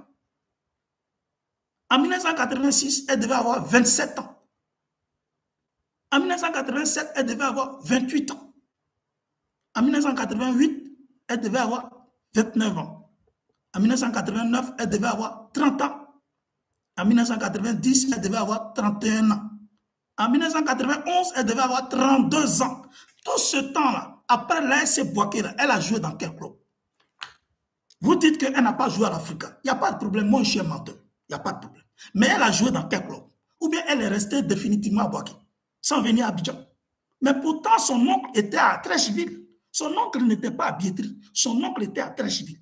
En 1986, elle devait avoir 27 ans. En 1987, elle devait avoir 28 ans. En 1988, elle devait avoir 29 ans. En 1989, elle devait avoir 30 ans. En 1990, elle devait avoir 31 ans. En 1991, elle devait avoir 32 ans. Tout ce temps-là, après l'AS Bouaké, elle a joué dans quel club? Vous dites qu'elle n'a pas joué à l'Africa. Il n'y a pas de problème. Moi, je suis un menteur. Il n'y a pas de problème. Mais elle a joué dans quel club? Ou bien elle est restée définitivement à Bouaké, sans venir à Abidjan. Mais pourtant, son oncle était à Treichville. Son oncle n'était pas à Biétry. Son oncle était à Treichville.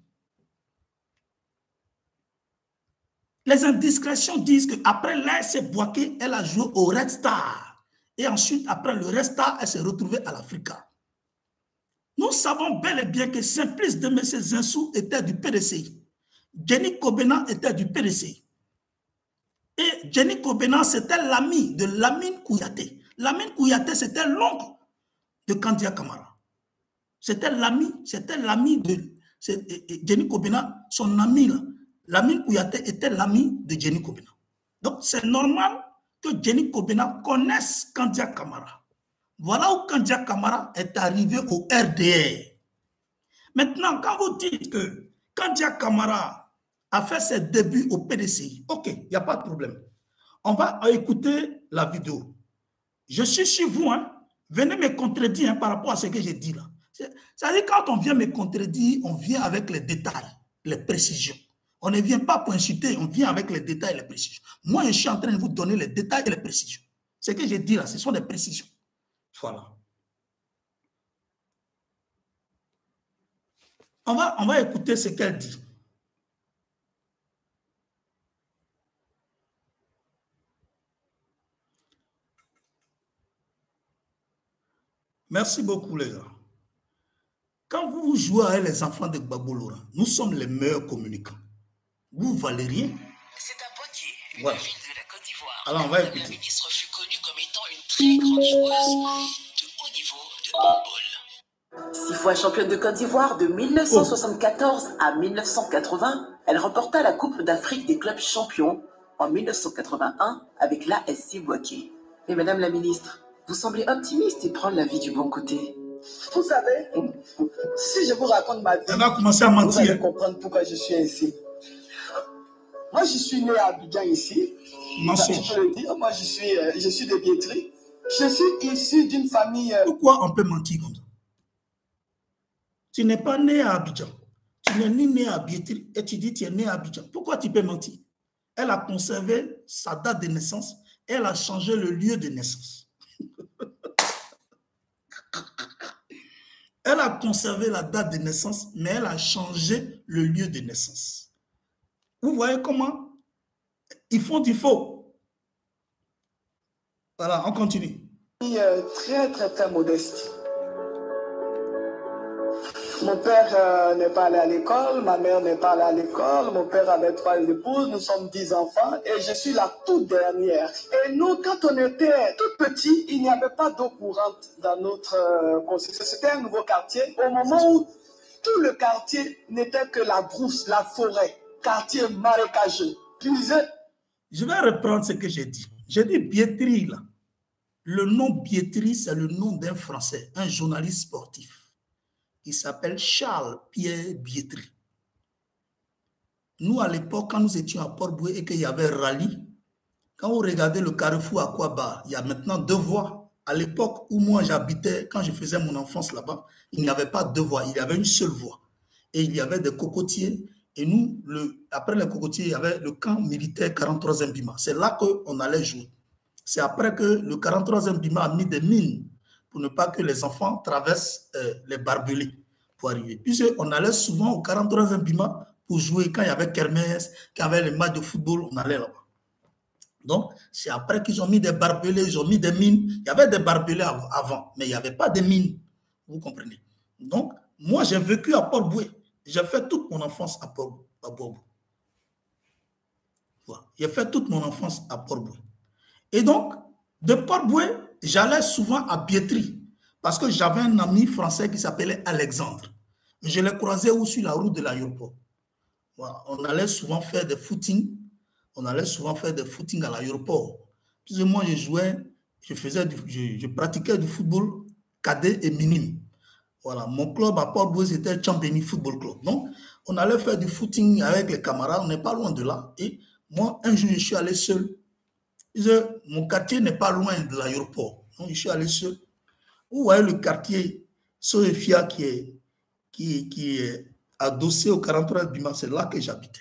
Les indiscrétions disent qu'après l'AS Bouaké, elle a joué au Red Star. Et ensuite, après le Red Star, elle s'est retrouvée à l'Africa. Nous savons bel et bien que Simplice de M. Zinsou était du PDCI. Jenny Kobena était du PDCI. Et Jenny Kobena, c'était l'ami de Lamine Kouyaté. Lamine Kouyaté, c'était l'oncle de Kandia Kamara. C'était l'ami de Jenny Kobena, son ami là. Lamine Kouyaté était l'ami de Jenny Kobena. Donc, c'est normal que Jenny Kobena connaisse Kandia Kamara. Voilà où Kandia Kamara est arrivé au RDR. Maintenant, quand vous dites que Kandia Kamara a fait ses débuts au PDCI, ok, il n'y a pas de problème. On va écouter la vidéo. Je suis chez vous, hein. Venez me contredire hein, par rapport à ce que j'ai dit là. C'est-à-dire, quand on vient me contredire, on vient avec les détails, les précisions. On ne vient pas pour insulter, on vient avec les détails et les précisions. Moi, je suis en train de vous donner les détails et les précisions. Ce que j'ai dit là, ce sont des précisions. Voilà. On va écouter ce qu'elle dit. Merci beaucoup, les gars. Quand vous jouez avec les enfants de Gbagbo Laurent, nous sommes les meilleurs communicants. Vous valez rien. C'est à Poitiers, une voilà. ville de la Côte d'Ivoire. Alors, on va Madame écouter. la ministre fut connue comme étant une très grande joueuse de haut niveau de handball. 6 fois championne de Côte d'Ivoire de 1974 à 1980, elle remporta la Coupe d'Afrique des clubs champions en 1981 avec l'ASC Bouaké. Et Madame la ministre, vous semblez optimiste et prendre la vie du bon côté. Vous savez, si je vous raconte ma vie, elle va commencer à mentir. Vous allez comprendre pourquoi je suis ici. Moi, je suis né à Abidjan ici. Je peux le dire. Moi, je suis de Biétry. Je suis issu d'une famille... Pourquoi on peut mentir comme ça? Tu n'es pas né à Abidjan. Tu n'es ni né à Biétry et tu dis que tu es né à Abidjan. Pourquoi tu peux mentir? Elle a conservé sa date de naissance et elle a changé le lieu de naissance. Elle a conservé la date de naissance, mais elle a changé le lieu de naissance. Vous voyez comment ils font du faux. Voilà, on continue. Très, très, très modeste. Mon père n'est pas allé à l'école, ma mère n'est pas allée à l'école, mon père avait 3 épouses, nous sommes 10 enfants et je suis la toute dernière. Et nous, quand on était tout petits, il n'y avait pas d'eau courante dans notre construction. C'était un nouveau quartier au moment où tout le quartier n'était que la brousse, la forêt, quartier marécageux. Je vais reprendre ce que j'ai dit. J'ai dit Biétry là. Le nom Biétry, c'est le nom d'un Français, un journaliste sportif. Il s'appelle Charles-Pierre Biétry. Nous, à l'époque, quand nous étions à Port-Boué et qu'il y avait rallye, quand vous regardez le carrefour à Kouaba, il y a maintenant 2 voies. À l'époque où moi j'habitais, quand je faisais mon enfance là-bas, il n'y avait pas 2 voies, il y avait une seule voie. Et il y avait des cocotiers. Et nous, après les cocotiers, il y avait le camp militaire 43e Bima. C'est là qu'on allait jouer. C'est après que le 43e Bima a mis des mines pour ne pas que les enfants traversent les barbelés pour arriver. Puisqu'on allait souvent au 43e Bima pour jouer quand il y avait kermesse, quand il y avait les matchs de football, on allait là-bas. Donc, c'est après qu'ils ont mis des barbelés, ils ont mis des mines. Il y avait des barbelés avant, mais il n'y avait pas de mines. Vous comprenez? Donc, moi, j'ai vécu à Port-Boué. J'ai fait toute mon enfance à Port-Boué. Voilà. J'ai fait toute mon enfance à Port-Boué. Et donc, de Port-Boué, j'allais souvent à Biétry, parce que j'avais un ami français qui s'appelait Alexandre. Je l'ai croisé sur la route de l'aéroport. Voilà. On allait souvent faire des footings. On allait souvent faire des footings à l'aéroport. Puis moi, je jouais, je pratiquais du football cadet et minime. Voilà, mon club à Port-Boué, c'était Champigny Football Club. Donc, on allait faire du footing avec les camarades, on n'est pas loin de là. Et moi, un jour, je suis allé seul. Mon quartier n'est pas loin de l'aéroport. Donc, je suis allé seul. Vous voyez le quartier Soefia qui est adossé au 43 Bima, c'est là que j'habitais.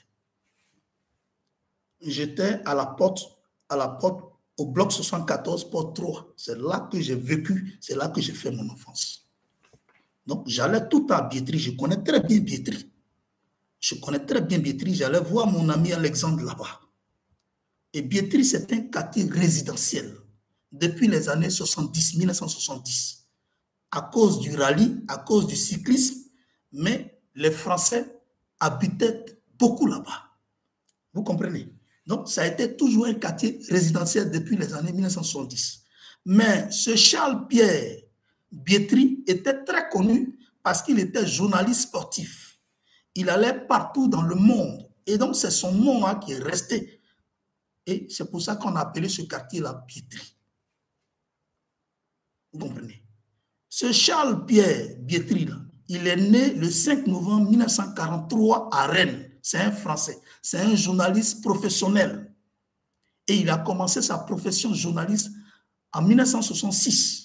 J'étais à la porte au bloc 74, porte 3. C'est là que j'ai vécu, c'est là que j'ai fait mon enfance. Donc, j'allais tout à Biétry. Je connais très bien Biétry. J'allais voir mon ami Alexandre là-bas. Et Biétry, c'est un quartier résidentiel depuis les années 1970. À cause du rallye, à cause du cyclisme, mais les Français habitaient beaucoup là-bas. Vous comprenez? Donc, ça a été toujours un quartier résidentiel depuis les années 1970. Mais ce Charles-Pierre Biétry était très connu parce qu'il était journaliste sportif. Il allait partout dans le monde. Et donc, c'est son nom qui est resté. Et c'est pour ça qu'on a appelé ce quartier-là Biétry. Vous comprenez? Ce Charles-Pierre Biétry, il est né le 5 novembre 1943 à Rennes. C'est un Français. C'est un journaliste professionnel. Et il a commencé sa profession de journaliste en 1966.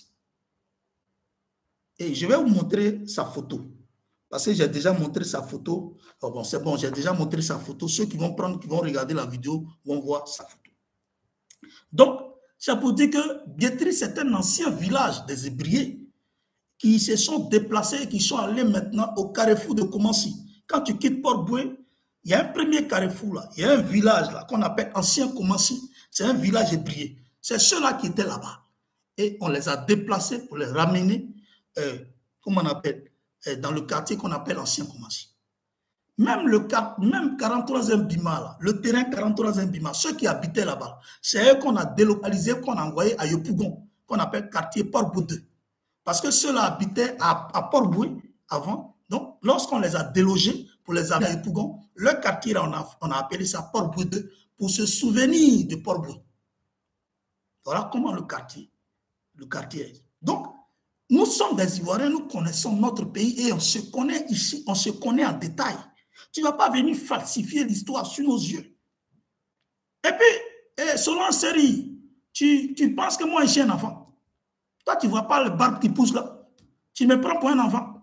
Et je vais vous montrer sa photo. Parce que j'ai déjà montré sa photo. Oh bon, c'est bon, j'ai déjà montré sa photo. Ceux qui vont regarder la vidéo vont voir sa photo. Donc, c'est pour dire que Biétry, c'est un ancien village des Hébriers qui se sont déplacés, qui sont allés maintenant au carrefour de Koumassi. Quand tu quittes Port-Boué, il y a un premier carrefour là. Il y a un village là qu'on appelle Ancien Koumassi. C'est un village hébrier. C'est ceux-là qui étaient là-bas. Et on les a déplacés pour les ramener, comment on appelle, dans le quartier qu'on appelle Ancien Koumassi. Même 43e Bima, là, le terrain 43e Bima, ceux qui habitaient là-bas, c'est eux qu'on a délocalisés, qu'on a envoyés à Yopougon, qu'on appelle quartier Port-Boué 2. Parce que ceux-là habitaient à Port-Boué avant. Donc, lorsqu'on les a délogés pour les amener à Yopougon, le quartier, là, on a appelé ça Port-Boué 2 pour se souvenir de Port-Boué. Voilà comment le quartier est. Donc, nous sommes des Ivoiriens, nous connaissons notre pays et on se connaît ici, on se connaît en détail. Tu ne vas pas venir falsifier l'histoire sur nos yeux. Et puis, selon série, tu penses que moi, je suis un enfant. Toi, tu ne vois pas le barbe qui pousse là. Tu me prends pour un enfant.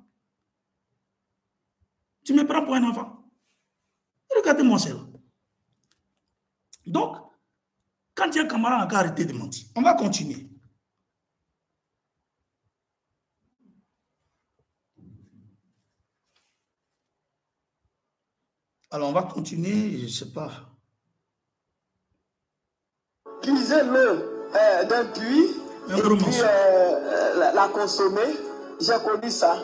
Tu me prends pour un enfant. Regardez-moi cela. Donc, quand il y a un camarade qui a arrêté de mentir, on va continuer. Alors, on va continuer, je ne sais pas. Utiliser l'eau d'un puits et puis la consommer, j'ai connu ça.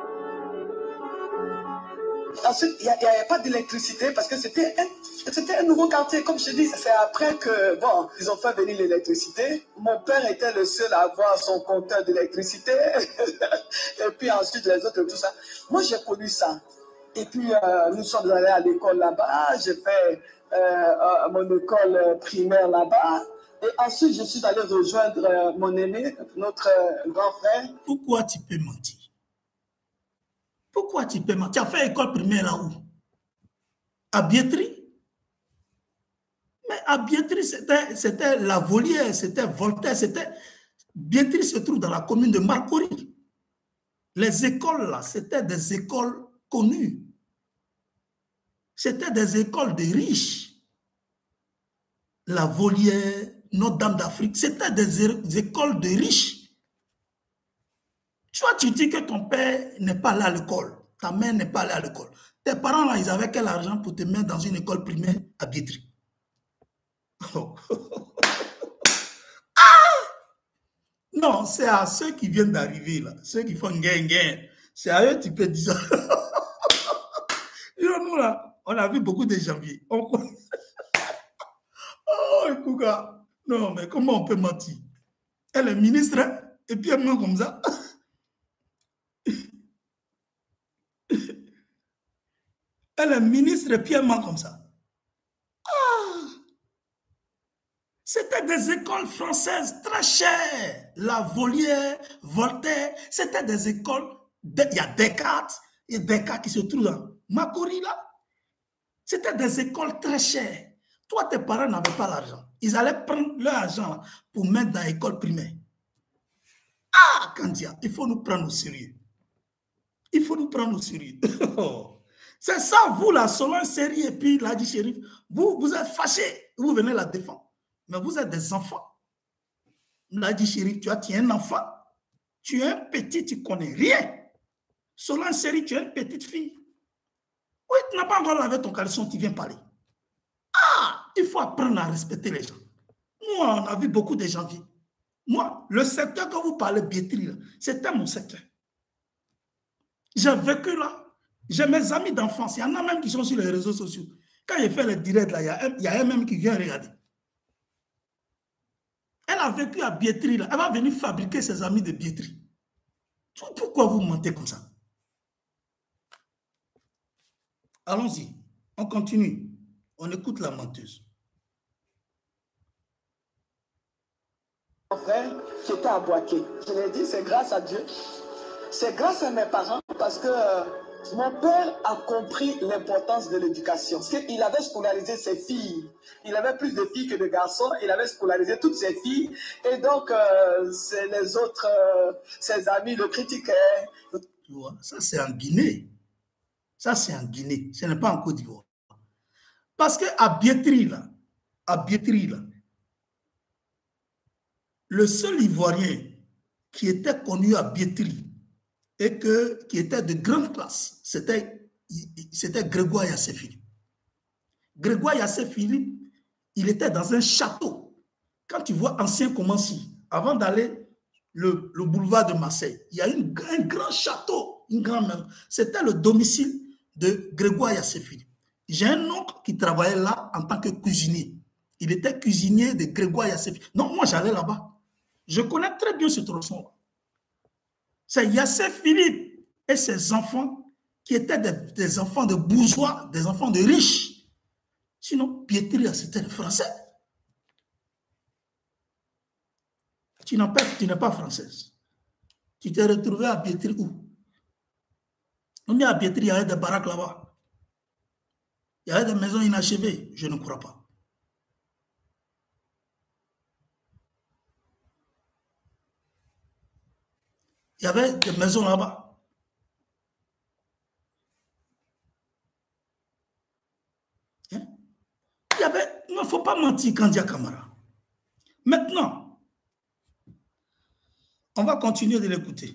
Ensuite, il n'y avait pas d'électricité parce que c'était un nouveau quartier. Comme je te dis, c'est après que, bon, ils ont fait venir l'électricité. Mon père était le seul à avoir son compteur d'électricité. Et puis ensuite, les autres, tout ça. Moi, j'ai connu ça. Et puis, nous sommes allés à l'école là-bas. J'ai fait mon école primaire là-bas. Et ensuite, je suis allé rejoindre mon aîné, notre grand frère. Pourquoi tu peux mentir? Pourquoi tu peux mentir? Tu as fait école primaire là où? À Biétry? Mais à Biétry, c'était la Volière, c'était Voltaire, Biétry se trouve dans la commune de Marcory. Les écoles là, c'était des écoles connues. C'était des écoles de riches. La Volière, Notre-Dame d'Afrique, c'était des écoles de riches. Tu vois, tu dis que ton père n'est pas allé à l'école, ta mère n'est pas allée à l'école. Tes parents, là, ils avaient quel argent pour te mettre dans une école primaire à Biétry? Non, c'est à ceux qui viennent d'arriver, là, ceux qui font gain. C'est à eux que tu peux dire ça. Nous, là, on a vu beaucoup de janvier. Oh, Kouka. Non, mais comment on peut mentir? Elle est ministre, hein? Et puis elle ment comme ça. Elle est ministre et puis elle ment comme ça. C'était des écoles françaises très chères. La Volière, Voltaire, c'était des écoles. Il y a Descartes, et Descartes qui se trouve dans Makori là. C'était des écoles très chères. Toi, tes parents n'avaient pas l'argent. Ils allaient prendre leur argent là, pour mettre dans l'école primaire. Ah, Kandia, il faut nous prendre au sérieux. Il faut nous prendre au sérieux. C'est ça, vous là, Solange Seri et puis Ladi Chérif, vous êtes fâchés. Vous venez la défendre. Mais vous êtes des enfants. Ladi Chérif, tu es un enfant. Tu es un petit, tu ne connais rien. Solange Seri, tu es une petite fille. Oui, tu n'as pas encore lavé ton caleçon, tu viens parler. Ah, il faut apprendre à respecter les gens. Moi, on a vu beaucoup de gens vivre. Moi, le secteur que vous parlez, billetterie, c'était mon secteur. J'ai vécu là. J'ai mes amis d'enfance. Il y en a même qui sont sur les réseaux sociaux. Quand il fait les directs, là, il y a un même qui vient regarder. Elle a vécu à billetterie. Là. Elle va venir fabriquer ses amis de billetterie. Pourquoi vous mentez comme ça? Allons-y. On continue. On écoute la menteuse. Mon frère qui était à Boaké. Je l'ai dit, c'est grâce à Dieu. C'est grâce à mes parents parce que mon père a compris l'importance de l'éducation. Parce qu'il avait scolarisé ses filles. Il avait plus de filles que de garçons. Il avait scolarisé toutes ses filles. Et donc, les autres, ses amis le critiquaient. Tu vois, ça c'est en Guinée. Ça c'est en Guinée. Ce n'est pas en Côte d'Ivoire. Parce qu'à Biétri, là, le seul Ivoirien qui était connu à Biétri et qui était de grande classe, c'était Grégoire Yassé Philippe. Grégoire Yassé Philippe, il était dans un château. Quand tu vois ancien Commency, avant d'aller le boulevard de Marseille, il y a un grand château, une grande maison. C'était le domicile de Grégoire Yassé Philippe. J'ai un oncle qui travaillait là en tant que cuisinier. Il était cuisinier de Grégoire Yassé Philippe. Non, moi j'allais là-bas. Je connais très bien ce tronçon-là. C'est Yassé Philippe et ses enfants qui étaient des enfants de bourgeois, des enfants de riches. Sinon, Biétri, c'était le français. Tu n'es pas française. Tu t'es retrouvé à Biétri où? On est à Biétri, il y avait des baraques là-bas. Il y avait des maisons inachevées. Je ne crois pas. Il y avait des maisons là-bas. Hein? Il y avait... Il ne faut pas mentir, Kandia Camara. Maintenant, on va continuer de l'écouter.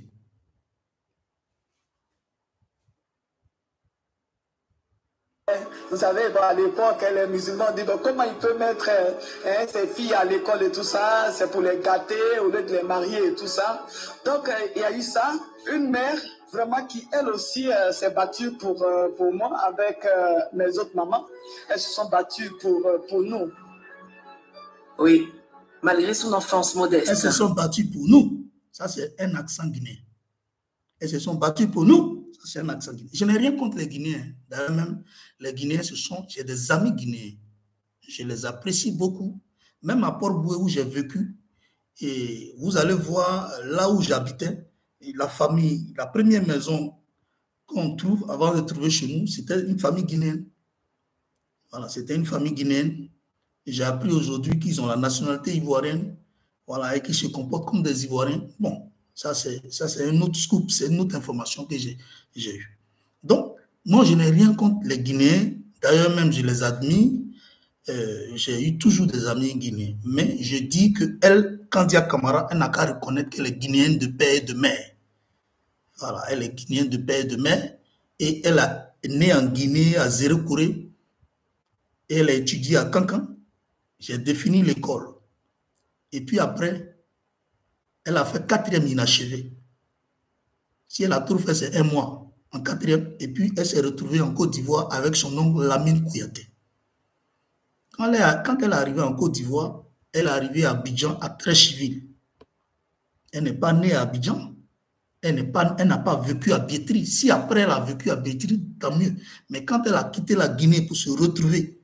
Vous savez, bon, à l'époque, les musulmans disent bon, comment il peut mettre ses filles à l'école et tout ça, c'est pour les gâter au lieu de les marier et tout ça. Donc, il y a eu ça. Une mère, vraiment, qui elle aussi s'est battue pour moi avec mes autres mamans. Elles se sont battues pour nous. Oui, malgré son enfance modeste. Elles se sont battues pour nous. Ça, c'est un accent guinéen. Elles se sont battues pour nous. Ça, c'est un accent guinéen. Je n'ai rien contre les Guinéens. D'ailleurs, même, les Guinéens, j'ai des amis guinéens. Je les apprécie beaucoup. Même à Port-Boué, où j'ai vécu, et vous allez voir là où j'habitais, la famille, la première maison qu'on trouve avant de trouver chez nous, c'était une famille guinéenne. Voilà, c'était une famille guinéenne. J'ai appris aujourd'hui qu'ils ont la nationalité ivoirienne, voilà, et qu'ils se comportent comme des Ivoiriens. Bon, ça c'est un autre scoop, c'est une autre information que j'ai eue. Donc, moi, je n'ai rien contre les Guinéens. D'ailleurs, même, je les admire. J'ai eu toujours des amis guinéens. Mais je dis qu'elle, Kandia Camara, elle n'a qu'à reconnaître qu'elle est guinéenne de père et de mère. Voilà, elle est guinéenne de père et de mère. Et elle est née en Guinée, à Zéro-Corée. Et elle a étudié à Cancan. J'ai défini l'école. Et puis après, Elle a fait 4e inachevé. Si elle a tout fait, c'est 1 mois en 4e. Et puis, elle s'est retrouvée en Côte d'Ivoire avec son oncle Lamine Kouyaté. Quand elle est arrivée en Côte d'Ivoire, elle est arrivée à Abidjan, à Treichville. Elle n'est pas née à Abidjan. Elle n'a pas vécu à Biétri. Si après elle a vécu à Biétri, tant mieux. Mais quand elle a quitté la Guinée pour se retrouver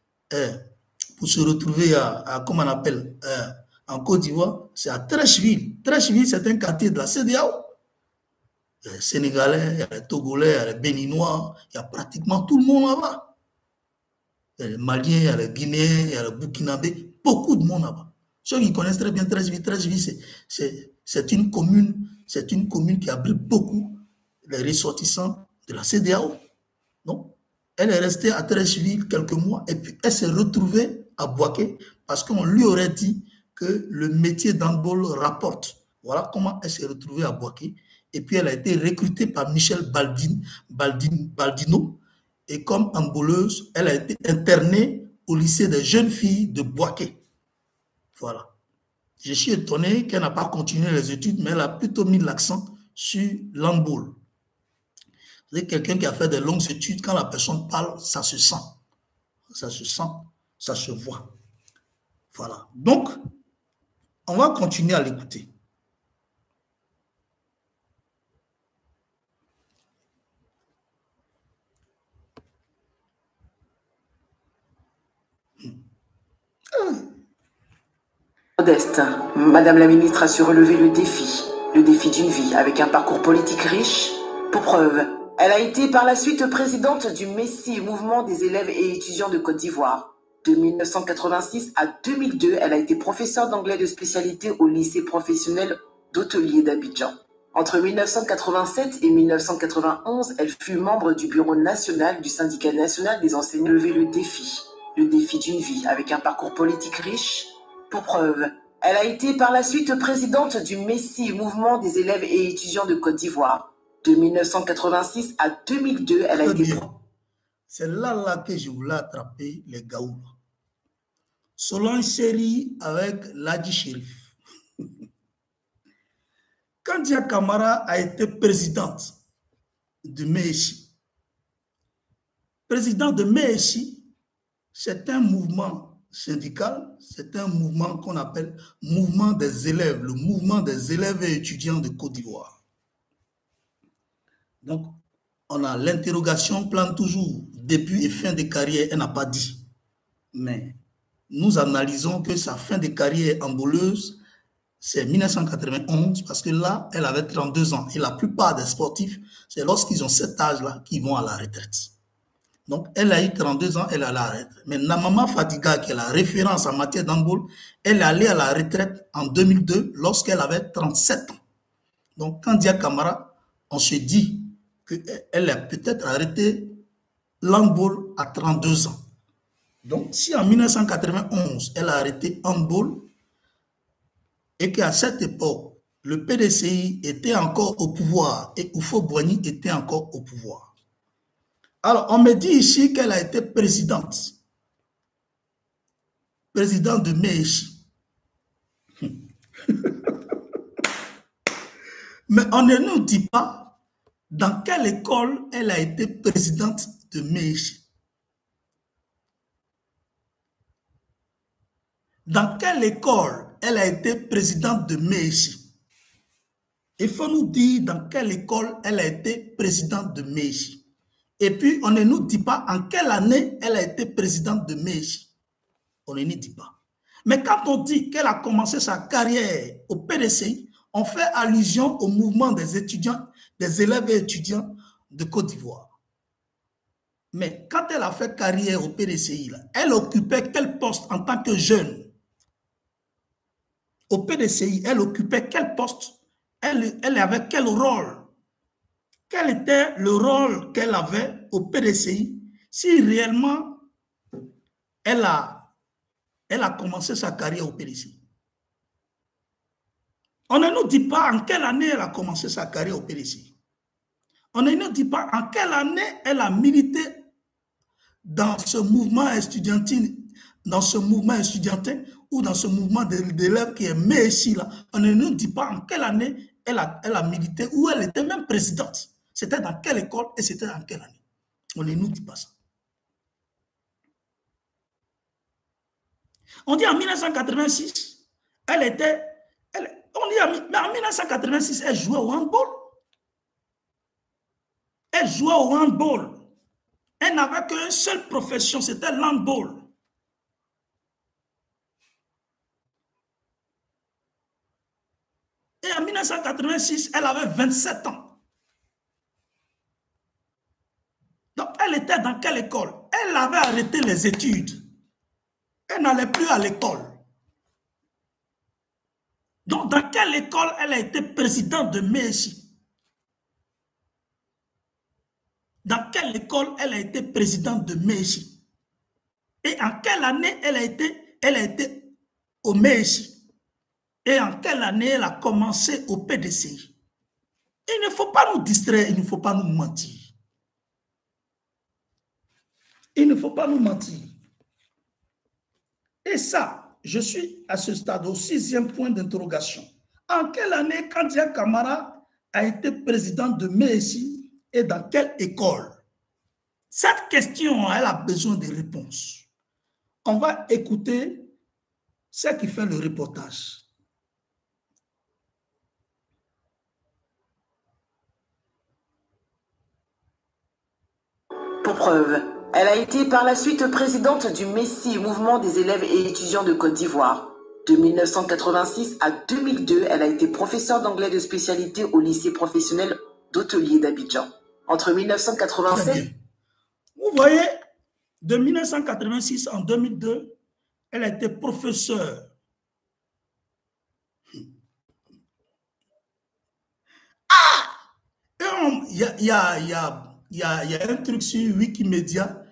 comment on appelle, en Côte d'Ivoire, c'est à Treichville. Treichville, c'est un quartier de la CEDEAO. Il y a les Sénégalais, il y a les Togolais, il y a les Béninois, il y a pratiquement tout le monde là-bas. Il y a les Maliens, il y a les Guinéens, il y a les Burkinabés, beaucoup de monde là-bas. Ceux qui connaissent très bien Treichville, c'est une commune qui abrite beaucoup les ressortissants de la CEDEAO. Donc, elle est restée à Treichville quelques mois et puis elle s'est retrouvée à Bouaké parce qu'on lui aurait dit que le métier d'handball rapporte. Voilà comment elle s'est retrouvée à Bouaké. Et puis elle a été recrutée par Michel Baldino. Et comme handballeuse, elle a été internée au lycée des jeunes filles de Bouaké. Voilà. Je suis étonné qu'elle n'a pas continué les études, mais elle a plutôt mis l'accent sur l'handball. C'est quelqu'un qui a fait de longues études, quand la personne parle, ça se sent. Ça se sent, ça se voit. Voilà. Donc, on va continuer à l'écouter. Modeste, Madame la ministre a su relever le défi d'une vie avec un parcours politique riche. Pour preuve, elle a été par la suite présidente du MESSI, Mouvement des élèves et étudiants de Côte d'Ivoire. De 1986 à 2002, elle a été professeure d'anglais de spécialité au lycée professionnel d'hôtelier d'Abidjan. Entre 1987 et 1991, elle fut membre du bureau national du syndicat national des enseignants. Relever le défi d'une vie avec un parcours politique riche. Pour preuve, elle a été par la suite présidente du MESSI, Mouvement des élèves et étudiants de Côte d'Ivoire. De 1986 à 2002, elle a été... C'est là que je voulais attraper les Gaouls. Selon série avec Ladji Chérif. Quand Dia Camara a été présidente de MESSI, c'est un mouvement syndical, c'est un mouvement qu'on appelle mouvement des élèves, le mouvement des élèves et étudiants de Côte d'Ivoire. Donc, on a l'interrogation plane toujours, début et fin de carrière, elle n'a pas dit. Mais nous analysons que sa fin de carrière handballeuse, c'est 1991, parce que là, elle avait 32 ans. Et la plupart des sportifs, c'est lorsqu'ils ont cet âge-là qu'ils vont à la retraite. Donc, elle a eu 32 ans, elle est à la retraite. Mais Namama Fadiga, qui est la référence en matière d'handball, elle est allée à la retraite en 2002 lorsqu'elle avait 37 ans. Donc, quand Dia Camara, on se dit qu'elle a peut-être arrêté l'handball à 32 ans. Donc, si en 1991, elle a arrêté handball et qu'à cette époque, le PDCI était encore au pouvoir et Houphouët-Boigny était encore au pouvoir. Alors, on me dit ici qu'elle a été présidente de MESSI. Mais on ne nous dit pas dans quelle école elle a été présidente de MESSI. Dans quelle école elle a été présidente de MESSI? Il faut nous dire dans quelle école elle a été présidente de MESSI. Et puis, on ne nous dit pas en quelle année elle a été présidente de MESSI. On ne nous dit pas. Mais quand on dit qu'elle a commencé sa carrière au PDCI, on fait allusion au mouvement des étudiants, des élèves et étudiants de Côte d'Ivoire. Mais quand elle a fait carrière au PDCI, là, elle occupait quel poste en tant que jeune? Au PDCI, elle occupait quel poste? Elle avait quel rôle? Quel était le rôle qu'elle avait au PDCI si réellement elle a commencé sa carrière au PDCI? On ne nous dit pas en quelle année elle a commencé sa carrière au PDCI. On ne nous dit pas en quelle année elle a milité dans ce mouvement estudiantin dans ce mouvement étudiantin ou dans ce mouvement d'élèves qui est Messi là, on ne nous dit pas en quelle année elle a milité ou elle était même présidente. C'était dans quelle école et c'était dans quelle année. On ne nous dit pas ça. On dit en 1986, elle était... mais en 1986, elle jouait au handball. Elle jouait au handball. Elle n'avait qu'une seule profession, c'était l'handball. Et en 1986, elle avait 27 ans. Donc, elle était dans quelle école? Elle avait arrêté les études. Elle n'allait plus à l'école. Donc, dans quelle école elle a été présidente de Messi? Dans quelle école elle a été présidente de Messi? Et en quelle année elle a été au Messi? Et en quelle année elle a commencé au PDCI? Il ne faut pas nous distraire, il ne faut pas nous mentir. Il ne faut pas nous mentir. Et ça, je suis à ce stade au 6e point d'interrogation. En quelle année Kandia Camara a été président de Messi et dans quelle école? Cette question, elle a besoin de réponses. On va écouter ce qui fait le reportage. Pour preuve, elle a été par la suite présidente du MESSI, Mouvement des élèves et étudiants de Côte d'Ivoire. De 1986 à 2002, elle a été professeure d'anglais de spécialité au lycée professionnel d'hôtelier d'Abidjan. Entre 1987... Vous voyez, de 1986 en 2002, elle a été professeure. Il y a un truc sur Wikipédia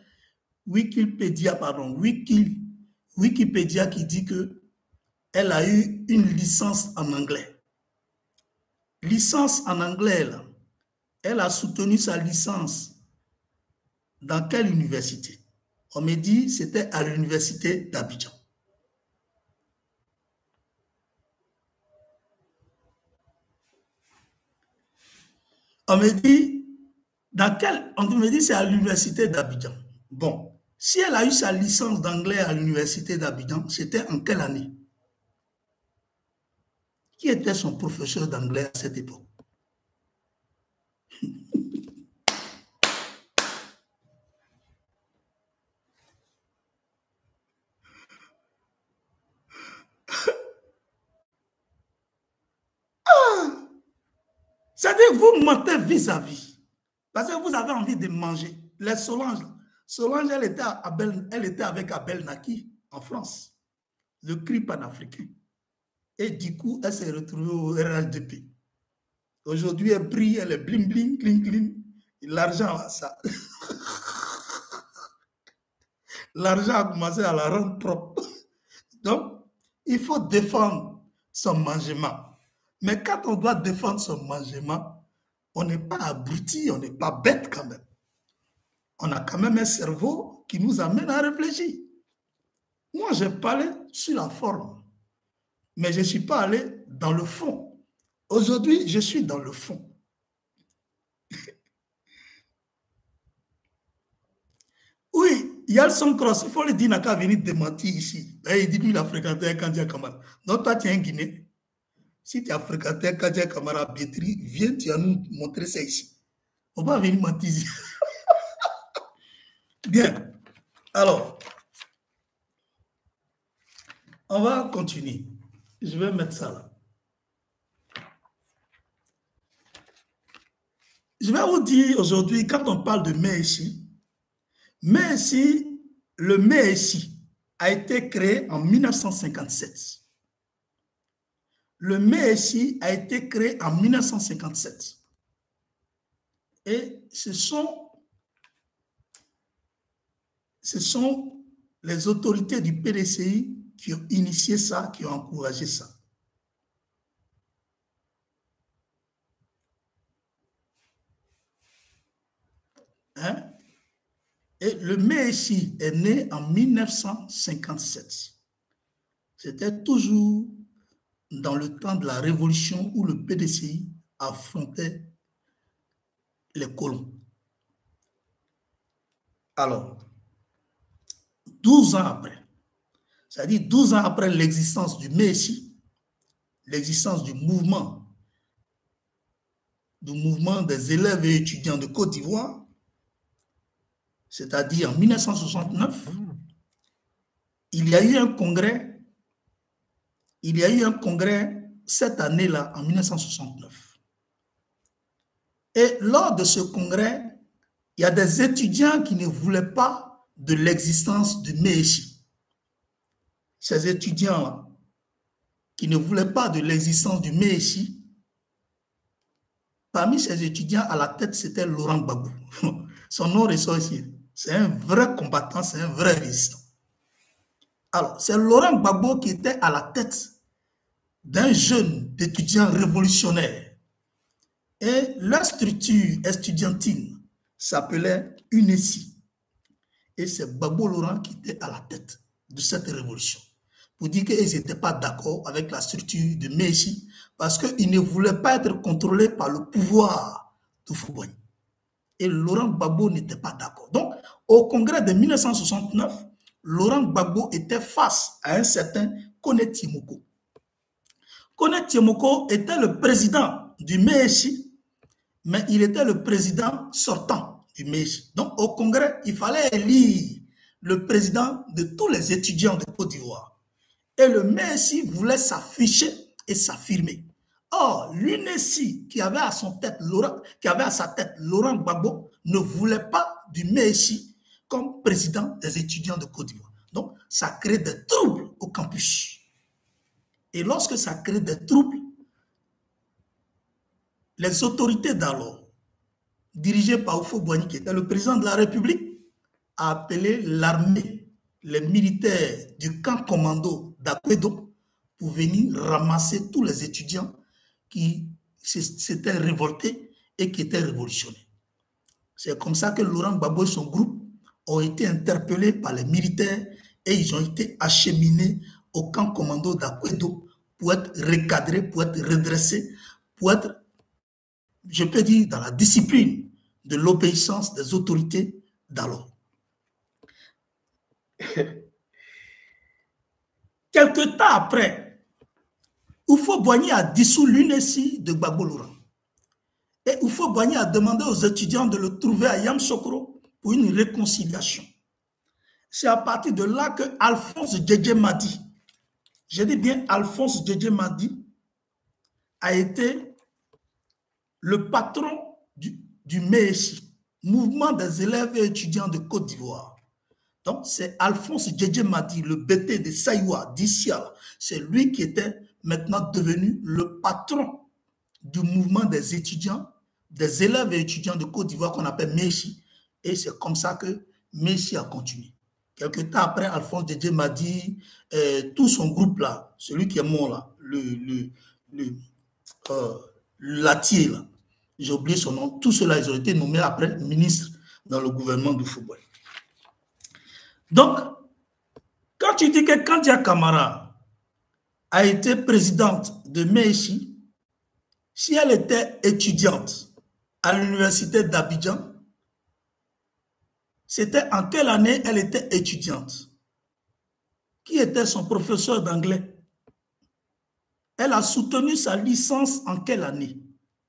qui dit que elle a eu une licence en anglais. Licence en anglais, là. Elle a soutenu sa licence dans quelle université? On me dit c'était à l'université d'Abidjan. On me dit c'est à l'université d'Abidjan. Bon, si elle a eu sa licence d'anglais à l'université d'Abidjan, c'était en quelle année? Qui était son professeur d'anglais à cette époque? C'est-à-dire que vous mentez vis-à-vis. Parce que vous avez envie de manger. Les Solange, elle était avec Abel Naki en France, le cri panafricain. Et du coup, elle s'est retrouvée au RHDP. Aujourd'hui, elle brille, elle est bling bling, cling cling. L'argent, ça. L'argent a commencé à la rendre propre. Donc, il faut défendre son mangement. Mais quand on doit défendre son mangement, on n'est pas abruti, on n'est pas bête quand même. On a quand même un cerveau qui nous amène à réfléchir. Moi, j'ai parlé sur la forme, mais je ne suis pas allé dans le fond. Aujourd'hui, je suis dans le fond. Oui, il y a le son cross, il faut le dire, n'a qu'à venir démentir ici. Et il dit qu'il a fréquenté Kandia Camara. Donc, toi, tu es un Guinéen. Si tu as fréquenté Kandia Camara à Bietri, viens, tu vas nous montrer ça ici. On va venir mentir ici. Bien. Alors, on va continuer. Je vais mettre ça là. Je vais vous dire aujourd'hui, quand on parle de Messi, le Messi a été créé en 1957. Le Messi a été créé en 1957. Et ce sont les autorités du PDCI qui ont initié ça, qui ont encouragé ça. Hein? Et le Méhéchi est né en 1957. C'était toujours dans le temps de la révolution où le PDCI affrontait les colons. Alors, 12 ans après, c'est-à-dire 12 ans après l'existence du Méhéchi, l'existence du mouvement des élèves et étudiants de Côte d'Ivoire, c'est-à-dire en 1969, il y a eu un congrès cette année-là, en 1969. Et lors de ce congrès, il y a des étudiants qui ne voulaient pas de l'existence du Méhéchi. Ces étudiants-là, qui ne voulaient pas de l'existence du Méhéchi, parmi ces étudiants, à la tête, c'était Laurent Gbagbo. Son nom ressort ici. C'est un vrai combattant, c'est un vrai résistant. Alors, c'est Laurent Gbagbo qui était à la tête d'un jeune d'étudiants révolutionnaires. Et leur structure estudiantine s'appelait UNESI. Et c'est Gbagbo Laurent qui était à la tête de cette révolution. Pour dire qu'ils n'étaient pas d'accord avec la structure de Méhéchi parce qu'ils ne voulaient pas être contrôlés par le pouvoir de Houphouët-Boigny. Et Laurent Gbagbo n'était pas d'accord. Donc, au congrès de 1969, Laurent Gbagbo était face à un certain Kone Tiemoko. Kone Tiemoko était le président du Méhéchi, mais il était le président sortant du Méhéchi. Donc, au congrès, il fallait élire le président de tous les étudiants de Côte d'Ivoire. Et le Méhéchi voulait s'afficher et s'affirmer. Or, l'UNESI qui avait à sa tête Laurent Gbagbo ne voulait pas du Méhéchi comme président des étudiants de Côte d'Ivoire. Donc, ça crée des troubles au campus. Et lorsque ça crée des troubles, les autorités d'alors, dirigées par Houphouët-Boigny, qui était le président de la République, a appelé l'armée, les militaires du camp commando d'Akwedo pour venir ramasser tous les étudiants qui s'étaient révoltés et qui étaient révolutionnés. C'est comme ça que Laurent Gbagbo et son groupe ont été interpellés par les militaires et ils ont été acheminés au camp commando d'Akwedo pour être recadrés, pour être redressés, pour être, je peux dire, dans la discipline de l'obéissance des autorités d'alors. Quelque temps après, Houphouët-Boigny a dissous l'UNESI de Gbagbo Laurent. Et Houphouët-Boigny a demandé aux étudiants de le trouver à Yamoussoukro pour une réconciliation. C'est à partir de là que Alphonse Djedje Madi, je dis bien Alphonse Djedje Madi, a été le patron du Méhéchi, mouvement des élèves et étudiants de Côte d'Ivoire. Donc, c'est Alphonse Djedje Madi, le BT de Saïwa, d'Issiala. C'est lui qui était maintenant devenu le patron du mouvement des étudiants, des élèves et étudiants de Côte d'Ivoire qu'on appelle Méhéchi. Et c'est comme ça que Méhéchi a continué. Quelque temps après, Alphonse Djedje Madi, tout son groupe là, celui qui est mort là, Latier là, j'ai oublié son nom, tout cela, ils ont été nommés après ministres dans le gouvernement du Houphouët-Boigny. Donc, quand tu dis que Kandia Camara a été présidente de Méhéchi, si elle était étudiante à l'université d'Abidjan, c'était en quelle année elle était étudiante? Qui était son professeur d'anglais? Elle a soutenu sa licence en quelle année?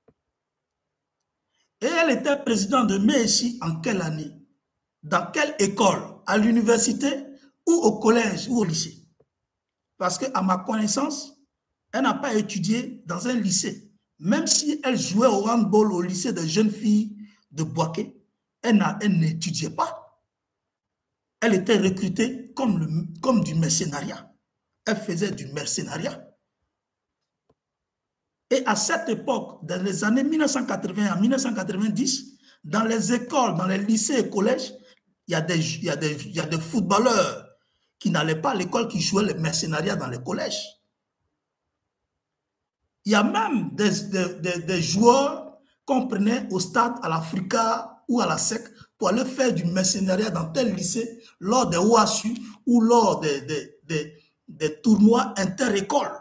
Et elle était présidente de Méhéchi en quelle année? Dans quelle école? À l'université ou au collège ou au lycée? Parce qu'à ma connaissance, elle n'a pas étudié dans un lycée. Même si elle jouait au handball au lycée des jeunes filles de Boaké, elle n'étudiait pas. Elle était recrutée comme du mercenariat. Elle faisait du mercenariat. Et à cette époque, dans les années 1980 à 1990, dans les écoles, dans les lycées et collèges, il y a des footballeurs qui n'allaient pas à l'école, qui jouaient le mercenariat dans les collèges. Il y a même des joueurs qu'on prenait au stade à l'Africa ou à la SEC pour aller faire du mercenariat dans tel lycée lors des OASU ou lors des tournois inter-écoles.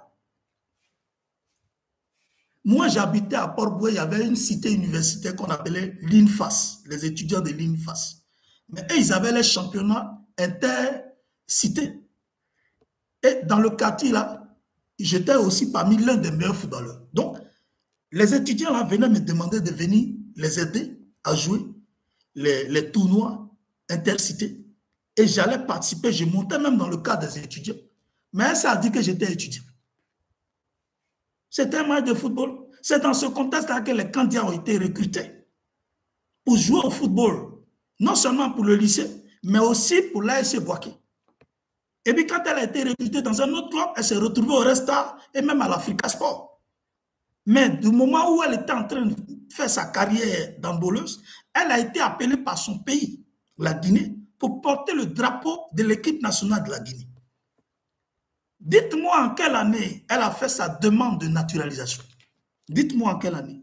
Moi, j'habitais à Port-Bouet, il y avait une cité universitaire qu'on appelait l'INFAS, les étudiants de l'INFAS. Mais eux, ils avaient les championnats inter-cités. Et dans le quartier, là, j'étais aussi parmi l'un des meilleurs footballeurs. Donc, les étudiants là venaient me demander de venir les aider à jouer les tournois intercités. Et j'allais participer, je montais même dans le cadre des étudiants. Mais ça a dit que j'étais étudiant. C'était un match de football. C'est dans ce contexte-là que les candidats ont été recrutés pour jouer au football. Non seulement pour le lycée, mais aussi pour l'ASC Boaké. Et puis quand elle a été recrutée dans un autre club, elle s'est retrouvée au Resta et même à l'Africa Sport. Mais du moment où elle était en train de faire sa carrière d'handballeuse, elle a été appelée par son pays, la Guinée, pour porter le drapeau de l'équipe nationale de la Guinée. Dites-moi en quelle année elle a fait sa demande de naturalisation. Dites-moi en quelle année.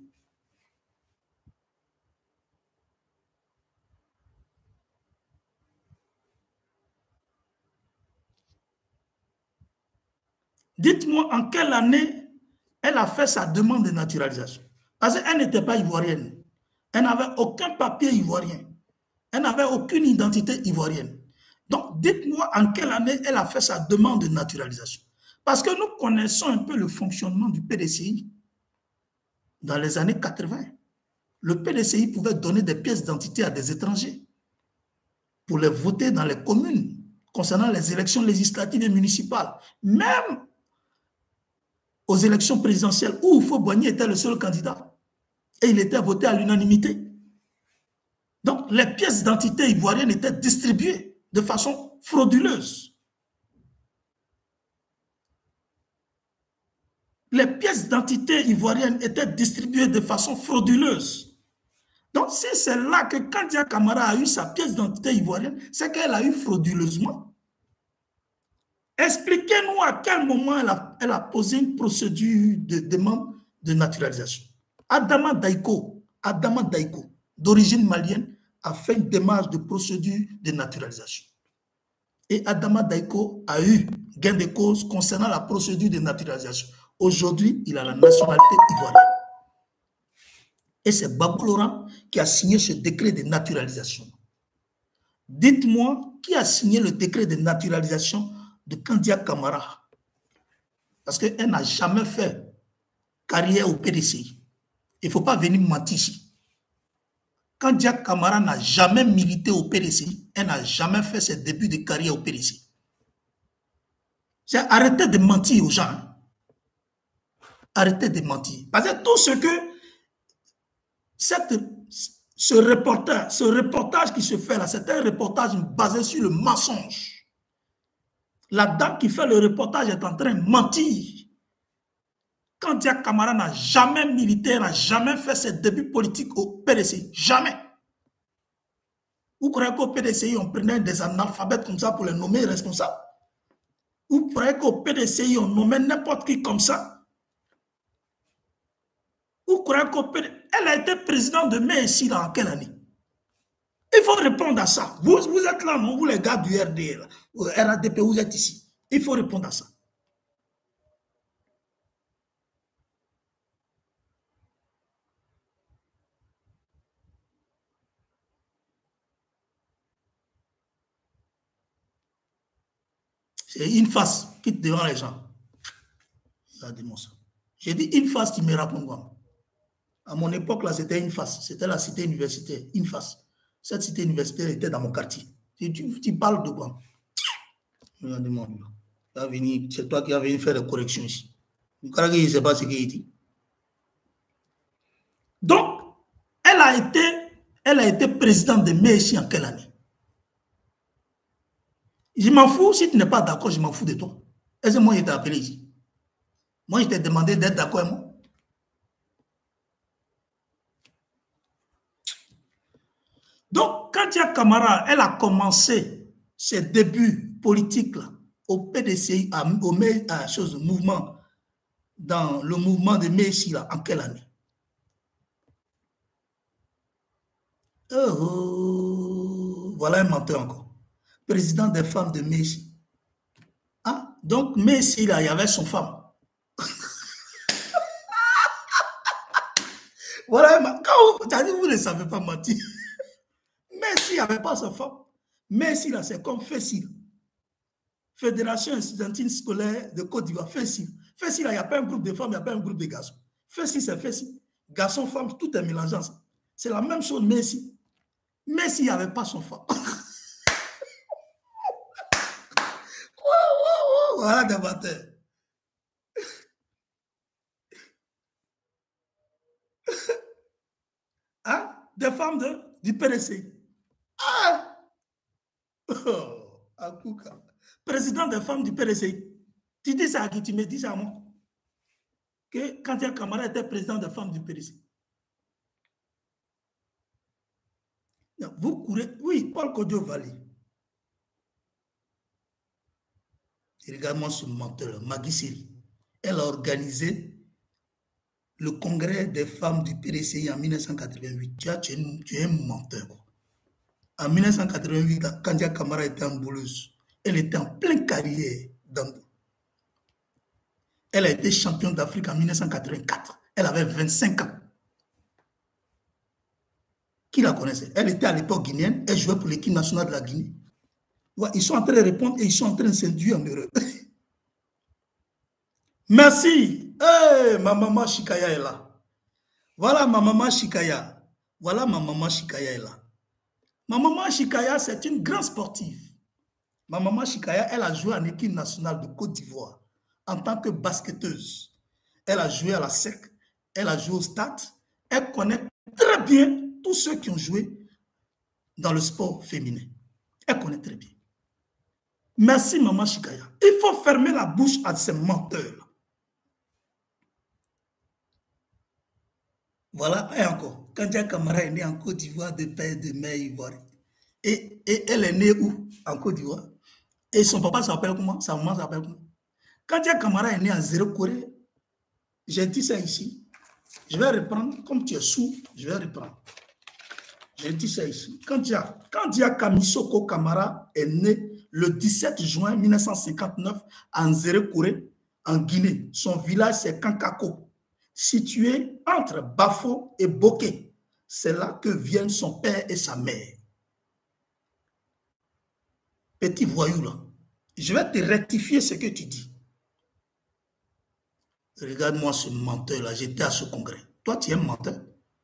Dites-moi en quelle année elle a fait sa demande de naturalisation. Parce qu'elle n'était pas ivoirienne. Elle n'avait aucun papier ivoirien. Elle n'avait aucune identité ivoirienne. Donc, dites-moi en quelle année elle a fait sa demande de naturalisation. Parce que nous connaissons un peu le fonctionnement du PDCI. Dans les années 80, le PDCI pouvait donner des pièces d'identité à des étrangers pour les voter dans les communes concernant les élections législatives et municipales. Même aux élections présidentielles où Houphouët-Boigny était le seul candidat et il était voté à l'unanimité. Donc, les pièces d'identité ivoiriennes étaient distribuées de façon frauduleuse. Les pièces d'identité ivoiriennes étaient distribuées de façon frauduleuse. Donc, si c'est là que Kandia Camara a eu sa pièce d'identité ivoirienne, c'est qu'elle a eu frauduleusement. Expliquez-nous à quel moment elle a posé une procédure de demande de naturalisation. Adama Daiko, d'origine malienne, a fait une démarche de procédure de naturalisation. Et Adama Daiko a eu gain de cause concernant la procédure de naturalisation. Aujourd'hui, il a la nationalité ivoirienne. Et c'est Babou Laurent qui a signé ce décret de naturalisation. Dites-moi, qui a signé le décret de naturalisation de Kandia Camara? Parce qu'elle n'a jamais fait carrière au PDCI. Il ne faut pas venir mentir ici. Kandia Camara n'a jamais milité au PDCI. Elle n'a jamais fait ses débuts de carrière au PDCI. Arrêtez de mentir aux gens. Arrêtez de mentir. Parce que tout ce que ce reportage qui se fait là, c'est un reportage basé sur le mensonge. La dame qui fait le reportage est en train de mentir. Kandia Camara n'a jamais milité, n'a jamais fait ses débuts politiques au PDCI. Jamais. Vous croyez qu'au PDCI, on prenait des analphabètes comme ça pour les nommer responsables? Vous croyez qu'au PDCI, on nommait n'importe qui comme ça? Vous croyez qu'au PDCI, elle a été présidente de MESI en quelle année? Il faut répondre à ça. Vous êtes là, non? Vous les gars du RDL, RADP, vous êtes ici. Il faut répondre à ça. C'est une face qui est devant les gens. Regardez-moi ça. J'ai dit une face qui me raconte quoi. À mon époque, là, c'était une face. C'était la cité universitaire, une face. Cette cité universitaire était dans mon quartier. Tu parles de quoi? Regardez-moi. C'est toi qui as venu faire des corrections ici. Je ne sais pas ce qu'il dit. Donc, elle a été présidente de MESI en quelle année? Je m'en fous, si tu n'es pas d'accord, je m'en fous de toi. Est-ce que moi, je t'ai appelé ici? Moi, je t'ai demandé d'être d'accord avec moi. Donc, Kandia Camara, elle a commencé ses débuts politiques là, au PDCI, mouvement, dans le mouvement de Messi, là, en quelle année? Oh, voilà un menteur encore. Président des femmes de Messi. Ah, donc Messi, là, il y avait son femme. Voilà, quand vous ne savez pas mentir. Messi, il n'y avait pas sa femme. Messi, là, c'est comme Fessi. Fédération estudiantine scolaire de Côte d'Ivoire, Fessi. Fessi, là, il n'y a pas un groupe de femmes, il n'y a pas un groupe de garçons. Fessi, c'est Fessi. Garçon, femme, tout est mélangé ensemble. C'est la même chose, Messi. Messi, il n'y avait pas son femme. Voilà des batailles. Hein? Des femmes du PDC. Ah! Oh, Akouka. Président des femmes du PDC. Tu dis ça à qui? Tu me dis ça à moi? Que quand Kandia Camara était président des femmes du PDC. Vous courez. Oui, Paul Kodio Valley. Regarde-moi ce menteur, Magui Siri. Elle a organisé le congrès des femmes du PDCI en 1988. Tu es un menteur. En 1988, quand Kandia Camara était ambouleuse, elle était en pleine carrière d'amboule. Elle a été championne d'Afrique en 1984. Elle avait 25 ans. Qui la connaissait? Elle était à l'époque guinéenne. Elle jouait pour l'équipe nationale de la Guinée. Ouais, ils sont en train de répondre et ils sont en train de s'induire en erreur. Merci. Hey, ma maman Chikaya est là. Voilà ma maman Chikaya. Voilà ma maman Chikaya est là. Ma maman Chikaya, c'est une grande sportive. Ma maman Chikaya, elle a joué en équipe nationale de Côte d'Ivoire en tant que basketteuse. Elle a joué à la SEC, elle a joué au stade. Elle connaît très bien tous ceux qui ont joué dans le sport féminin. Elle connaît très bien. Merci, maman Chikaya. Il faut fermer la bouche à ces menteurs. Voilà, et encore. Kandia Camara est née en Côte d'Ivoire de père de mère ivoirienne. Et elle est née où? En Côte d'Ivoire. Et son papa s'appelle comment? Sa maman s'appelle comment? Kandia Camara est née en Zéro Corée. J'ai dit ça ici. Je vais reprendre. Comme tu es sourd, je vais reprendre. J'ai dit ça ici. Kandia Kamisoko Camara est né le 17 juin 1959 en Zéro Corée, en Guinée. Son village, c'est Kankako, situé entre Bafo et Boké. C'est là que viennent son père et sa mère. Petit voyou là, je vais te rectifier ce que tu dis. Regarde-moi ce menteur là, j'étais à ce congrès. Toi, tu es un menteur.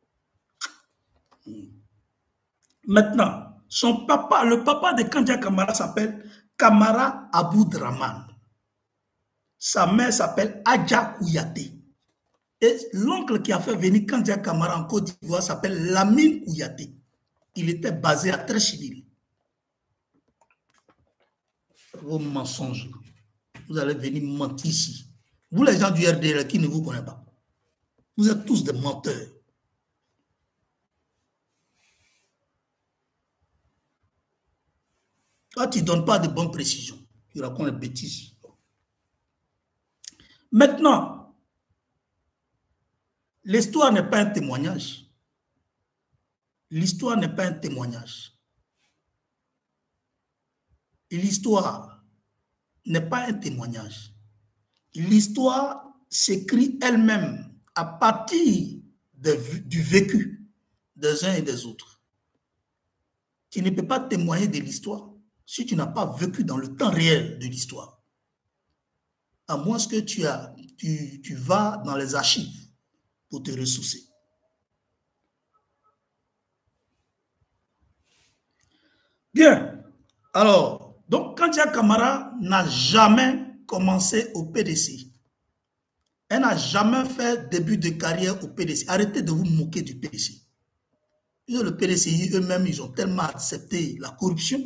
Maintenant, son papa, le papa de Kandia Camara s'appelle Kamara Aboudraman. Sa mère s'appelle Adja Kouyaté. Et l'oncle qui a fait venir Kandia Camara en Côte d'Ivoire s'appelle Lamine Kouyaté. Il était basé à Trécheville. Vos mensonges, vous allez venir mentir ici. Vous les gens du RDL qui ne vous connaissent pas. Vous êtes tous des menteurs. Toi, tu ne donnes pas de bonnes précisions. Tu racontes des bêtises. Maintenant, l'histoire n'est pas un témoignage. L'histoire n'est pas un témoignage. L'histoire n'est pas un témoignage. L'histoire s'écrit elle-même à partir du vécu des uns et des autres. Tu ne peux pas témoigner de l'histoire si tu n'as pas vécu dans le temps réel de l'histoire. À moins que tu vas dans les archives pour te ressourcer. Bien. Alors, donc Kandia Camara n'a jamais commencé au PDC. Elle n'a jamais fait début de carrière au PDC. Arrêtez de vous moquer du PDC. Le PDCI eux-mêmes, ils ont tellement accepté la corruption.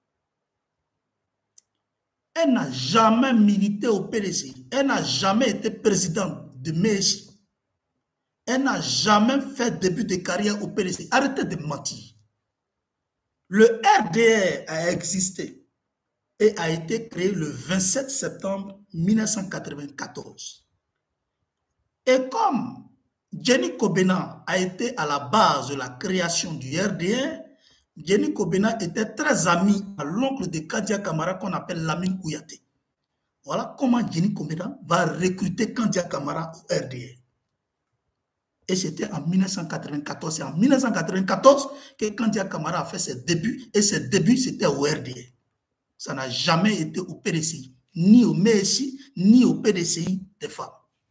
Elle n'a jamais milité au PDCI. Elle n'a jamais été présidente de Messi. Elle n'a jamais fait début de carrière au PDCI. Arrêtez de mentir. Le RDR a existé et a été créé le 27 septembre 1994. Et comme Jenny Kobena a été à la base de la création du RDR, Jenny Kobena était très ami à l'oncle de Kandia Kamara qu'on appelle Lamine Kouyaté. Voilà comment Jenny Kobena va recruter Kandia Kamara au RDA. Et c'était en 1994. C'est en 1994 que Kandia Kamara a fait ses débuts. Et ses débuts, c'était au RDA. Ça n'a jamais été au PDCI, ni au MSI, ni au PDCI des femmes.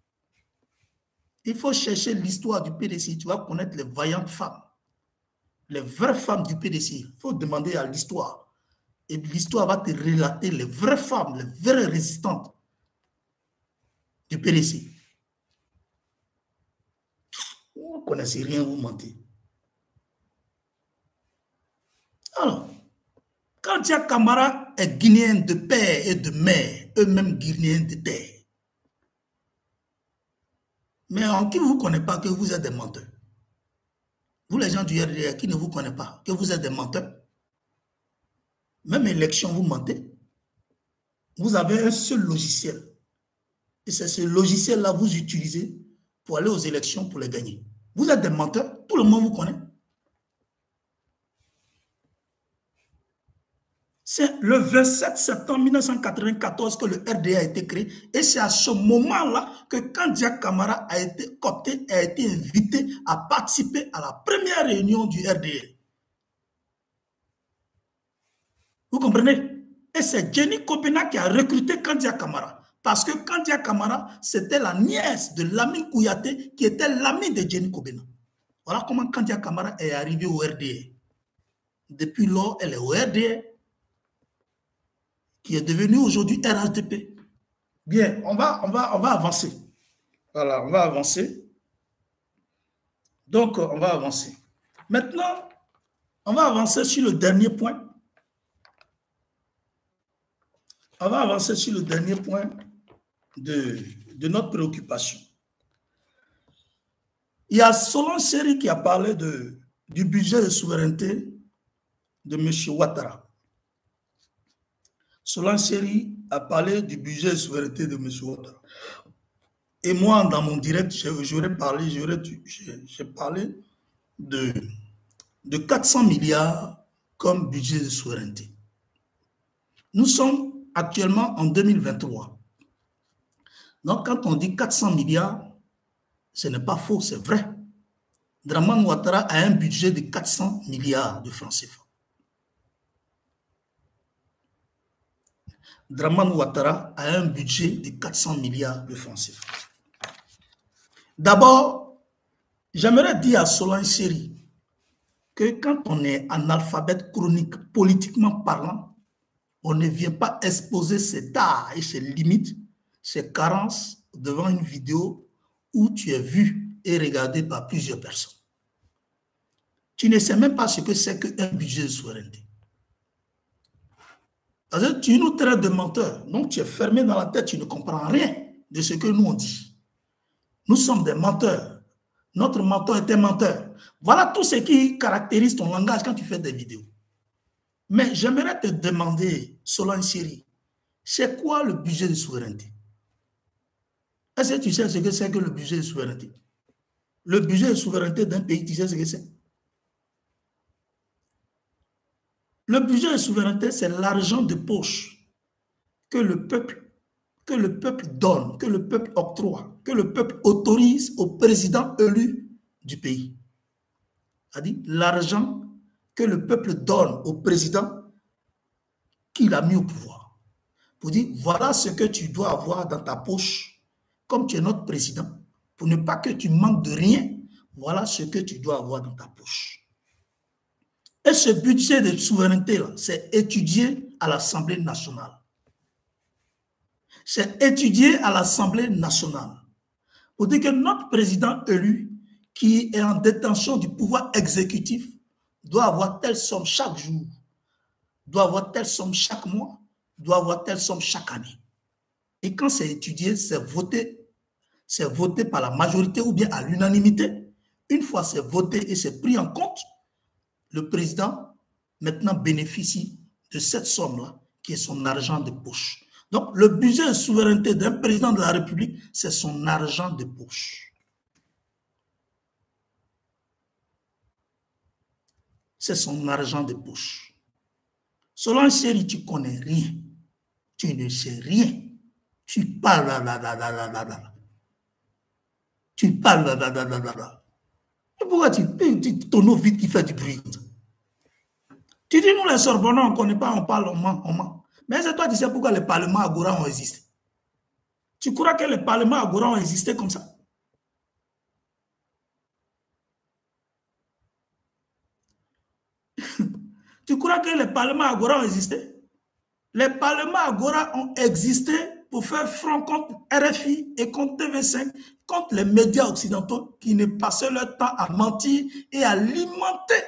Il faut chercher l'histoire du PDCI. Tu vas connaître les vaillantes femmes. Les vraies femmes du PDCI. Il faut demander à l'histoire. Et l'histoire va te relater les vraies femmes, les vraies résistantes du PDCI. Vous ne connaissez rien, vous mentez. Alors, Kandia Kamara est guinéen de père et de mère, eux-mêmes guinéens de terre. Mais en qui ne vous connaît pas que vous êtes des menteurs? Vous, les gens du RDA, qui ne vous connaissent pas, que vous êtes des menteurs? Même élection, vous mentez. Vous avez un seul logiciel. Et c'est ce logiciel-là que vous utilisez pour aller aux élections pour les gagner. Vous êtes des menteurs, tout le monde vous connaît. C'est le 27 septembre 1994 que le RDA a été créé. Et c'est à ce moment-là que Kandia Kamara a été coopté et a été invité à participer à la première réunion du RDA. Vous comprenez? Et c'est Jenny Kobena qui a recruté Kandia Kamara. Parce que Kandia Kamara, c'était la nièce de Lamine Kouyaté qui était l'ami de Jenny Kobena. Voilà comment Kandia Kamara est arrivée au RDA. Depuis lors, elle est au RDA, qui est devenu aujourd'hui RHDP. Bien, on va avancer. Voilà, on va avancer. Donc, on va avancer. Maintenant, on va avancer sur le dernier point. On va avancer sur le dernier point de notre préoccupation. Il y a Solange Seri qui a parlé du budget de souveraineté de M. Ouattara. Solange Seri a parlé du budget de souveraineté de M. Ouattara. Et moi, dans mon direct, j'ai parlé de 400 milliards comme budget de souveraineté. Nous sommes actuellement en 2023. Donc, quand on dit 400 milliards, ce n'est pas faux, c'est vrai. Dramane Ouattara a un budget de 400 milliards de francs CFA. Dramane Ouattara a un budget de 400 milliards de francs CFA. D'abord, j'aimerais dire à Solange Seri que quand on est analphabète chronique, politiquement parlant, on ne vient pas exposer ses tares et ses limites, ses carences devant une vidéo où tu es vu et regardé par plusieurs personnes. Tu ne sais même pas ce que c'est qu'un budget de souveraineté. Parce que tu nous traites de menteurs, donc tu es fermé dans la tête, tu ne comprends rien de ce que nous on dit. Nous sommes des menteurs. Notre mentor est un menteur. Voilà tout ce qui caractérise ton langage quand tu fais des vidéos. Mais j'aimerais te demander, Solange Seri, c'est quoi le budget de souveraineté? Est-ce que tu sais ce que c'est que le budget de souveraineté? Le budget de souveraineté d'un pays, tu sais ce que c'est? Le budget de souveraineté, c'est l'argent de poche que le peuple donne, que le peuple octroie, que le peuple autorise au président élu du pays. C'est-à-dire l'argent que le peuple donne au président qu'il a mis au pouvoir. Pour dire, voilà ce que tu dois avoir dans ta poche, comme tu es notre président, pour ne pas que tu manques de rien, voilà ce que tu dois avoir dans ta poche. Et ce budget de souveraineté-là, c'est étudié à l'Assemblée nationale. C'est étudié à l'Assemblée nationale. Pour dire que notre président élu, qui est en détention du pouvoir exécutif, doit avoir telle somme chaque jour, doit avoir telle somme chaque mois, doit avoir telle somme chaque année. Et quand c'est étudié, c'est voté par la majorité ou bien à l'unanimité. Une fois c'est voté et c'est pris en compte, le président maintenant bénéficie de cette somme-là, qui est son argent de poche. Donc, le budget de souveraineté d'un président de la République, c'est son argent de poche. c'est son argent de poche. Selon Chéri, tu ne connais rien. Tu ne sais rien. Tu parles là. Tu parles là. Et pourquoi ton eau vide qui fait du bruit? Tu dis, nous les Sorbonnais, on ne connaît pas, on parle, on ment. Mais c'est toi, tu sais pourquoi les parlements Agora ont existé. Tu crois que les parlements Agora ont existé comme ça? Tu crois que les parlements Agora ont existé? Les parlements Agora ont existé pour faire front contre RFI et contre TV5, contre les médias occidentaux qui ne passaient leur temps à mentir et à alimenter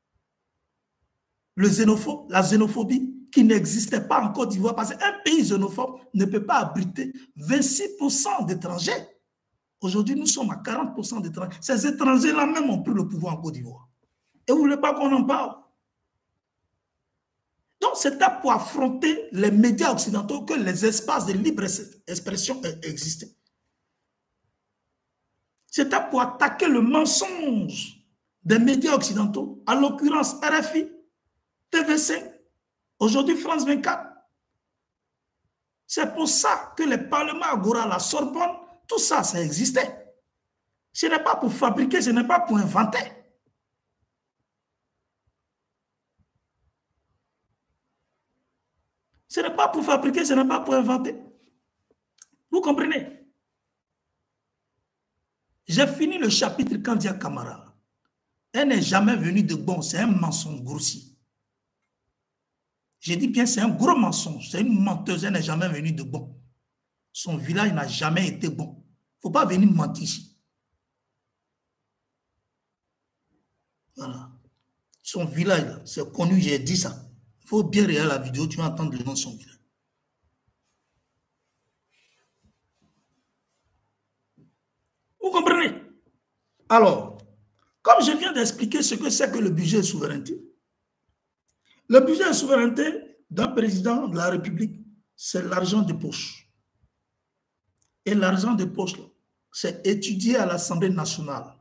la xénophobie qui n'existait pas en Côte d'Ivoire, parce qu'un pays xénophobe ne peut pas abriter 26% d'étrangers. Aujourd'hui, nous sommes à 40% d'étrangers. Ces étrangers-là même ont pris le pouvoir en Côte d'Ivoire. Et vous ne voulez pas qu'on en parle? Donc, c'était pour affronter les médias occidentaux que les espaces de libre expression existaient. C'était pour attaquer le mensonge des médias occidentaux, à l'occurrence RFI, TV5, aujourd'hui France 24. C'est pour ça que les parlements Agora, la Sorbonne, tout ça, ça existait. Ce n'est pas pour fabriquer, ce n'est pas pour inventer. Ce n'est pas pour fabriquer, ce n'est pas pour inventer. Vous comprenez? J'ai fini le chapitre Kandia Camara. Elle n'est jamais venue de bon, c'est un mensonge grossier. J'ai dit bien, c'est un gros mensonge, c'est une menteuse, elle n'est jamais venue de bon. Son village n'a jamais été bon. Il ne faut pas venir mentir ici. Voilà. Son village, c'est connu, j'ai dit ça. Il faut bien regarder la vidéo, tu vas entendre le nom de son village. Vous comprenez? Alors, comme je viens d'expliquer ce que c'est que le budget de souveraineté, le budget de souveraineté d'un président de la République, c'est l'argent de poche. Et l'argent de poche, c'est étudié à l'Assemblée nationale.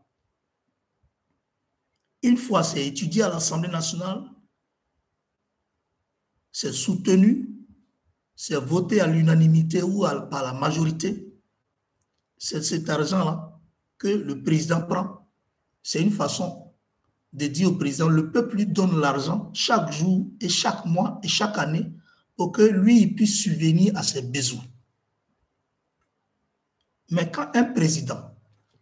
Une fois c'est étudié à l'Assemblée nationale, c'est soutenu, c'est voté à l'unanimité ou par la majorité. C'est cet argent-là que le président prend. C'est une façon de dire au président, le peuple lui donne l'argent chaque jour et chaque mois et chaque année pour que lui il puisse subvenir à ses besoins. Mais quand un président,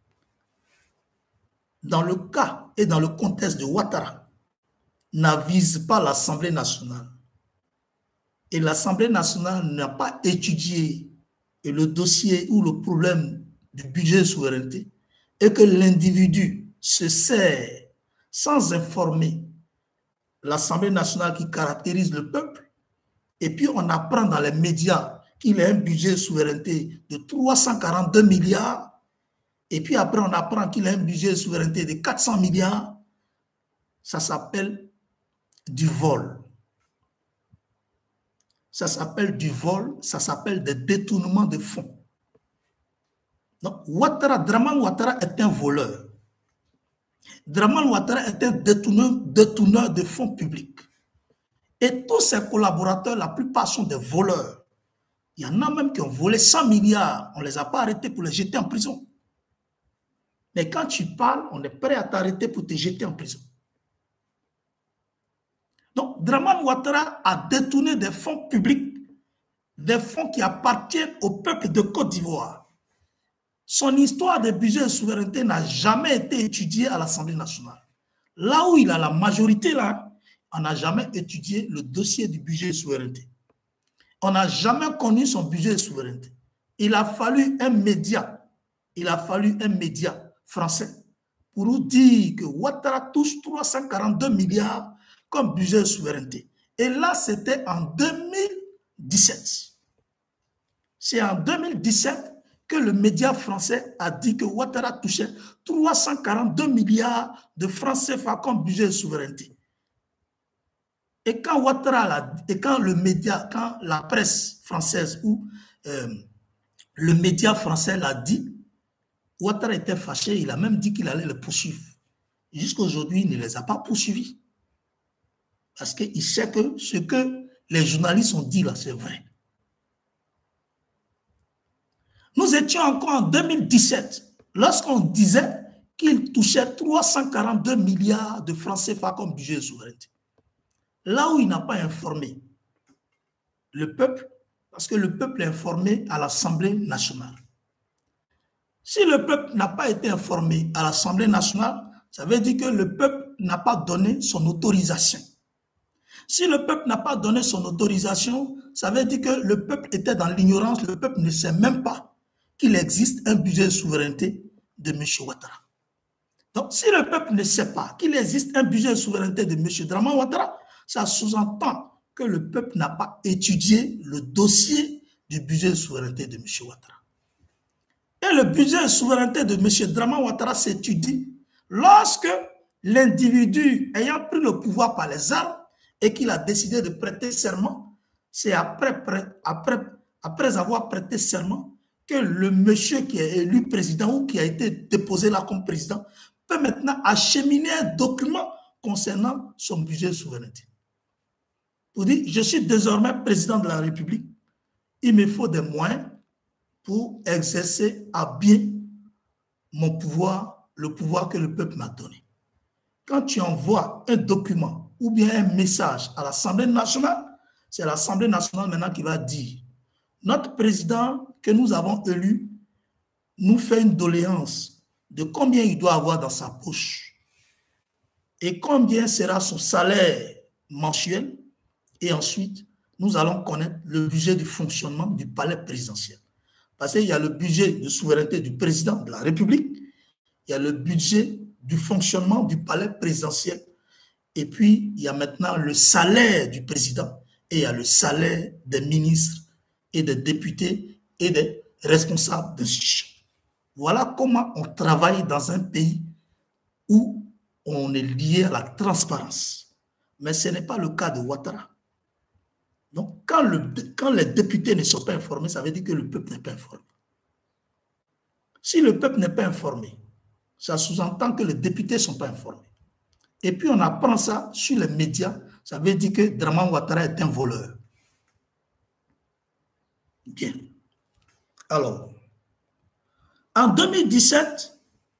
dans le cas et dans le contexte de Ouattara, n'avise pas l'Assemblée nationale, et l'Assemblée nationale n'a pas étudié le dossier ou le problème du budget de souveraineté, et que l'individu se sert sans informer l'Assemblée nationale qui caractérise le peuple, et puis on apprend dans les médias qu'il a un budget de souveraineté de 342 milliards, et puis après on apprend qu'il a un budget de souveraineté de 400 milliards, ça s'appelle du vol. Ça s'appelle du vol, ça s'appelle des détournements de fonds. Donc, Draman Ouattara est un voleur. Draman Ouattara est un détourneur de fonds publics. Et tous ses collaborateurs, la plupart sont des voleurs. Il y en a même qui ont volé 100 milliards. On ne les a pas arrêtés pour les jeter en prison. Mais quand tu parles, on est prêt à t'arrêter pour te jeter en prison. Donc, Draman Ouattara a détourné des fonds publics, des fonds qui appartiennent au peuple de Côte d'Ivoire. Son histoire de budget de souveraineté n'a jamais été étudiée à l'Assemblée nationale. Là où il a la majorité, là, on n'a jamais étudié le dossier du budget de souveraineté. On n'a jamais connu son budget de souveraineté. Il a fallu un média français pour nous dire que Ouattara touche 342 milliards comme budget de souveraineté. Et là, c'était en 2017. C'est en 2017 que le média français a dit que Ouattara touchait 342 milliards de francs CFA comme budget de souveraineté. Et quand Ouattara, quand la presse française ou le média français l'a dit, Ouattara était fâché, il a même dit qu'il allait le poursuivre. Jusqu'à aujourd'hui, il ne les a pas poursuivis. Parce qu'il sait que ce que les journalistes ont dit là, c'est vrai. Nous étions encore en 2017, lorsqu'on disait qu'il touchait 342 milliards de francs CFA comme budget de souveraineté. Là où il n'a pas informé le peuple, parce que le peuple est informé à l'Assemblée nationale. Si le peuple n'a pas été informé à l'Assemblée nationale, ça veut dire que le peuple n'a pas donné son autorisation. Si le peuple n'a pas donné son autorisation, ça veut dire que le peuple était dans l'ignorance, le peuple ne sait même pas qu'il existe un budget de souveraineté de M. Ouattara. Donc, si le peuple ne sait pas qu'il existe un budget de souveraineté de M. Dramane Ouattara, ça sous-entend que le peuple n'a pas étudié le dossier du budget de souveraineté de M. Ouattara. Et le budget de souveraineté de M. Dramane Ouattara s'étudie lorsque l'individu ayant pris le pouvoir par les armes et qu'il a décidé de prêter serment, c'est après avoir prêté serment que le monsieur qui est élu président ou qui a été déposé là comme président peut maintenant acheminer un document concernant son budget de souveraineté. Pour dire, je suis désormais président de la République, il me faut des moyens pour exercer à bien mon pouvoir, le pouvoir que le peuple m'a donné. Quand tu envoies un document ou bien un message à l'Assemblée nationale, c'est l'Assemblée nationale maintenant qui va dire notre président que nous avons élu nous fait une doléance de combien il doit avoir dans sa poche et combien sera son salaire mensuel, et ensuite nous allons connaître le budget du fonctionnement du palais présidentiel. Parce qu'il y a le budget de souveraineté du président de la République, il y a le budget du fonctionnement du palais présidentiel, et puis il y a maintenant le salaire du président, et il y a le salaire des ministres et des députés et des responsables d'institutions. Voilà comment on travaille dans un pays où on est lié à la transparence. Mais ce n'est pas le cas de Ouattara. Donc, quand les députés ne sont pas informés, ça veut dire que le peuple n'est pas informé. Si le peuple n'est pas informé, ça sous-entend que les députés ne sont pas informés. Et puis, on apprend ça sur les médias, ça veut dire que Dramane Ouattara est un voleur. Bien. Alors, en 2017,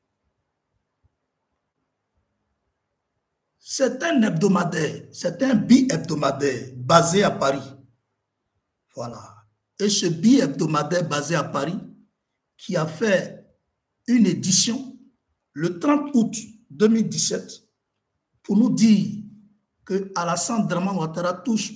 c'est un hebdomadaire, c'est un bi-hebdomadaire basé à Paris. Voilà. Et ce bi-hebdomadaire basé à Paris, qui a fait une édition le 30 août 2017 pour nous dire que Alassane Dramane Ouattara touche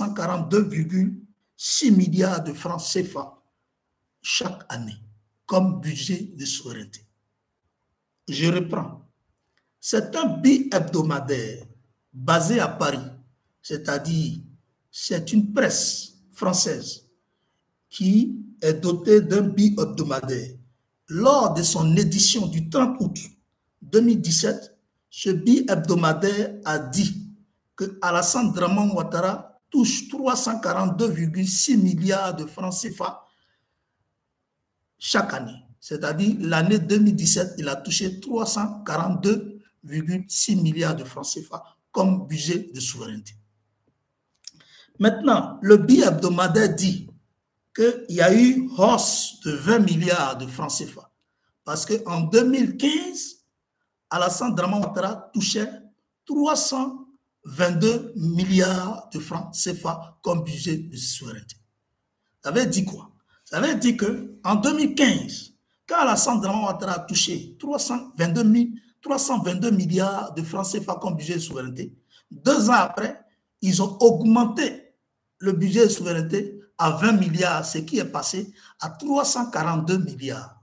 342,6 milliards de francs CFA chaque année comme budget de souveraineté. Je reprends. C'est un bi-hebdomadaire basé à Paris, c'est-à-dire c'est une presse française qui est dotée d'un bi-hebdomadaire. Lors de son édition du 30 août 2017, ce bi-hebdomadaire a dit que Alassane Dramane Ouattara touche 342,6 milliards de francs CFA chaque année. C'est-à-dire l'année 2017, il a touché 342,6 milliards de francs CFA comme budget de souveraineté. Maintenant, le bi-hebdomadaire dit qu'il y a eu hausse de 20 milliards de francs CFA. Parce qu'en 2015, Alassane Dramane Ouattara touchait 322 milliards de francs CFA comme budget de souveraineté. Ça veut dire quoi? Ça veut dire qu'en 2015, quand Alassane Dramane Ouattara a touché 322 milliards de francs CFA comme budget de souveraineté, 2 ans après, ils ont augmenté le budget de souveraineté à 20 milliards, ce qui est passé à 342 milliards.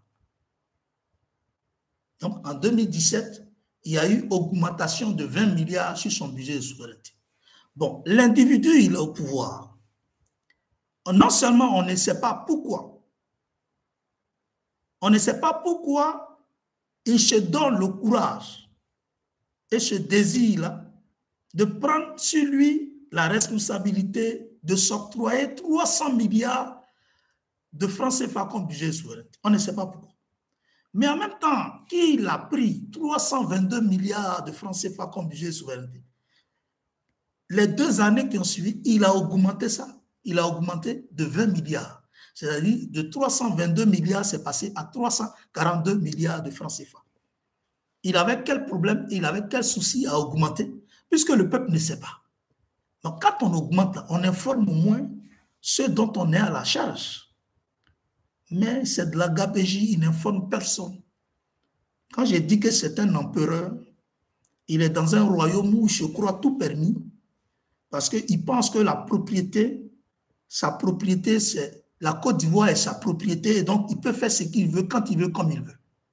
Donc, en 2017, il y a eu augmentation de 20 milliards sur son budget de souveraineté. Bon, l'individu, il est au pouvoir. Non seulement on ne sait pas pourquoi, on ne sait pas pourquoi il se donne le courage et ce désir-là de prendre sur lui la responsabilité de s'octroyer 300 milliards de francs CFA comme budget de souveraineté. On ne sait pas pourquoi. Mais en même temps qu'il a pris 322 milliards de francs CFA comme budget de souveraineté, les 2 années qui ont suivi, il a augmenté ça. Il a augmenté de 20 milliards. C'est-à-dire de 322 milliards, c'est passé à 342 milliards de francs CFA. Il avait quel problème, il avait quel souci à augmenter, puisque le peuple ne sait pas. Donc quand on augmente, on informe au moins ceux dont on est à la charge. Mais c'est de la gabégie, il n'informe personne. Quand j'ai dit que c'est un empereur, il est dans un royaume où je crois tout permis, parce qu'il pense que la propriété, sa propriété, c'est la Côte d'Ivoire est sa propriété, et donc il peut faire ce qu'il veut, quand il veut, comme il veut.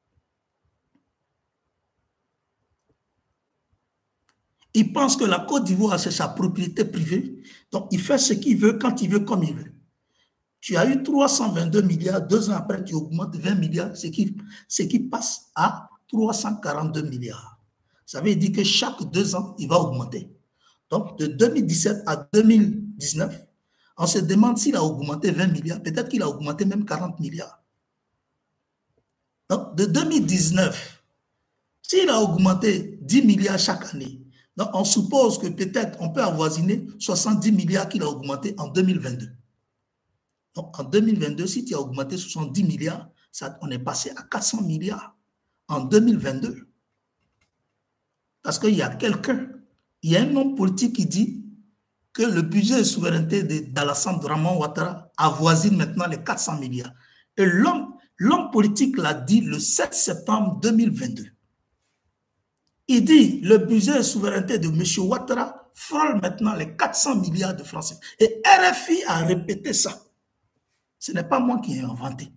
Il pense que la Côte d'Ivoire, c'est sa propriété privée, donc il fait ce qu'il veut, quand il veut, comme il veut. Tu as eu 322 milliards, 2 ans après, tu augmentes 20 milliards, ce qui passe à 342 milliards. Ça veut dire que chaque 2 ans, il va augmenter. Donc, de 2017 à 2019, on se demande s'il a augmenté 20 milliards. Peut-être qu'il a augmenté même 40 milliards. Donc, de 2019, s'il a augmenté 10 milliards chaque année, donc on suppose que peut-être on peut avoisiner 70 milliards qu'il a augmenté en 2022. Donc, en 2022, si tu as augmenté 70 milliards, on est passé à 400 milliards en 2022. Parce qu'il y a quelqu'un, il y a un homme politique qui dit que le budget de souveraineté d'Alassane Draman Ouattara avoisine maintenant les 400 milliards. Et l'homme politique l'a dit le 7 septembre 2022. Il dit le budget de souveraineté de M. Ouattara frôle maintenant les 400 milliards de francs CFA. Et RFI a répété ça. Ce n'est pas moi qui ai inventé.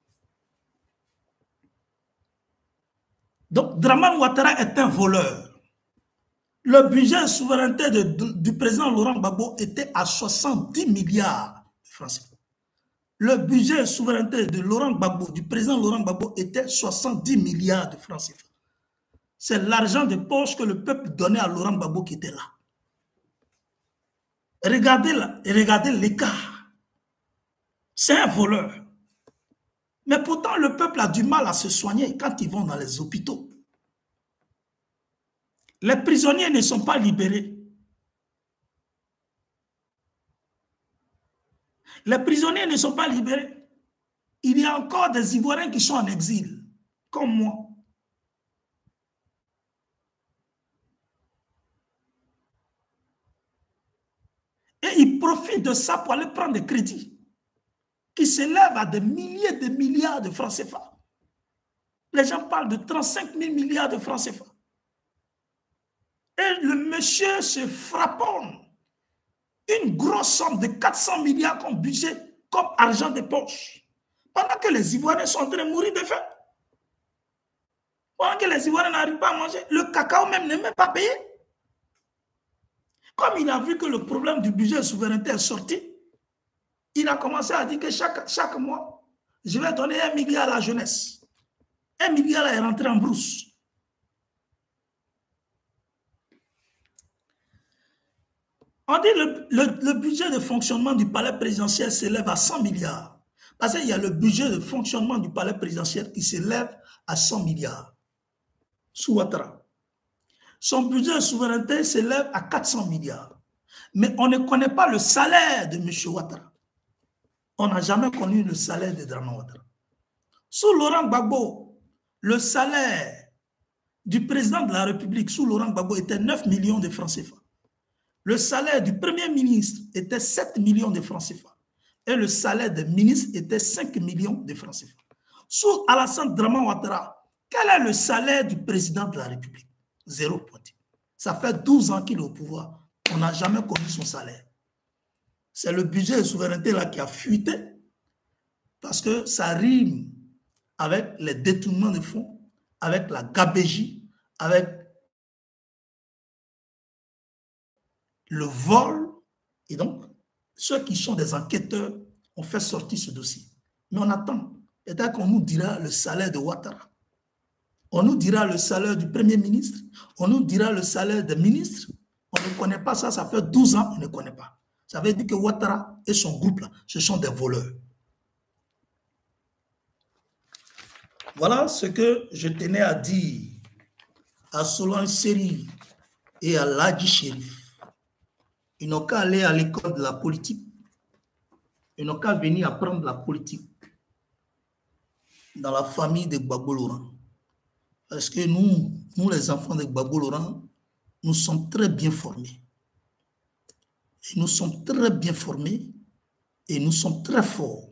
Donc, Draman Ouattara est un voleur. Le budget de souveraineté du président Laurent Gbagbo était à 70 milliards de francs CFA. Le budget de souveraineté de Laurent Gbagbo, du président Laurent Gbagbo, était 70 milliards de francs CFA. C'est l'argent de poche que le peuple donnait à Laurent Gbagbo qui était là. Regardez l'écart. C'est un voleur. Mais pourtant, le peuple a du mal à se soigner quand ils vont dans les hôpitaux. Les prisonniers ne sont pas libérés. Les prisonniers ne sont pas libérés. Il y a encore des Ivoiriens qui sont en exil, comme moi. Et ils profitent de ça pour aller prendre des crédits qui s'élèvent à des milliers de milliards de francs CFA. Les gens parlent de 35 000 milliards de francs CFA. Et le monsieur se frapponne une grosse somme de 400 milliards comme budget, comme argent de poche. Pendant que les Ivoiriens sont en train de mourir de faim. Pendant que les Ivoiriens n'arrivent pas à manger, le cacao même n'est même pas payé. Comme il a vu que le problème du budget de souveraineté est sorti, il a commencé à dire que chaque mois, je vais donner 1 milliard à la jeunesse. 1 milliard est rentré en brousse. On dit le budget de fonctionnement du palais présidentiel s'élève à 100 milliards. Parce qu'il y a le budget de fonctionnement du palais présidentiel qui s'élève à 100 milliards. Sous Ouattara. Son budget de souveraineté s'élève à 400 milliards. Mais on ne connaît pas le salaire de M. Ouattara. On n'a jamais connu le salaire de Draman Ouattara. Sous Laurent Gbagbo, le salaire du président de la République sous Laurent Gbagbo était 9 millions de francs CFA. Le salaire du Premier ministre était 7 millions de francs CFA. Et le salaire des ministres était 5 millions de francs CFA. Sous Alassane Draman Ouattara, quel est le salaire du président de la République? 0 point. Ça fait 12 ans qu'il est au pouvoir. On n'a jamais connu son salaire. C'est le budget de souveraineté là qui a fuité parce que ça rime avec les détournements de fonds, avec la gabégie, avec le vol. Et donc, ceux qui sont des enquêteurs ont fait sortir ce dossier. Mais on attend. Peut-être qu'on nous dira le salaire de Ouattara. On nous dira le salaire du Premier ministre. On nous dira le salaire des ministres. On ne connaît pas ça. Ça fait 12 ans, on ne connaît pas. Ça veut dire que Ouattara et son groupe, là, ce sont des voleurs. Voilà ce que je tenais à dire à Solange Seri et à Ladji Chérif. Ils n'ont qu'à aller à l'école de la politique. Ils n'ont qu'à venir apprendre la politique dans la famille de Gbagbo Laurent. Parce que nous les enfants de Gbagbo Laurent, nous sommes très bien formés. Et nous sommes très bien formés et nous sommes très forts.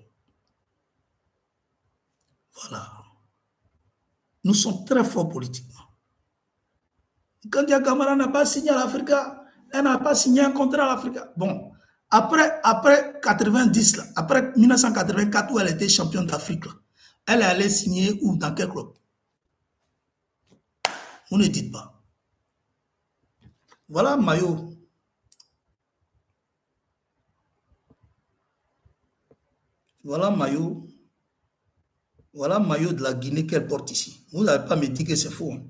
Voilà. Nous sommes très forts politiquement. Quand Kandia Camara n'a pas signé à l'Afrique, elle n'a pas signé un contrat à l'Afrique. Bon, après 90, là, après 1984 où elle était championne d'Afrique, elle est allée signer où, dans quel club? Vous ne dites pas. Voilà maillot. Voilà maillot. Voilà maillot de la Guinée qu'elle porte ici. Vous n'avez pas me dit que c'est faux. Hein?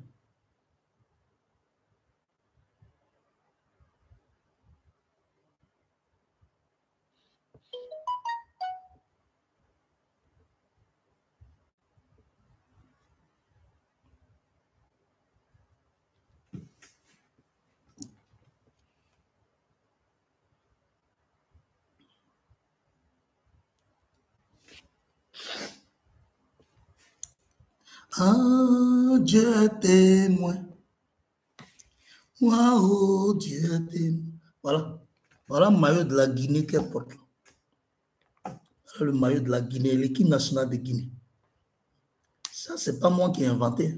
Ah, Dieu est témoin. Waouh, Dieu est témoin. Voilà. Voilà le maillot de la Guinée qu'elle porte. Le maillot de la Guinée, l'équipe nationale de Guinée. Ça, c'est pas moi qui ai inventé.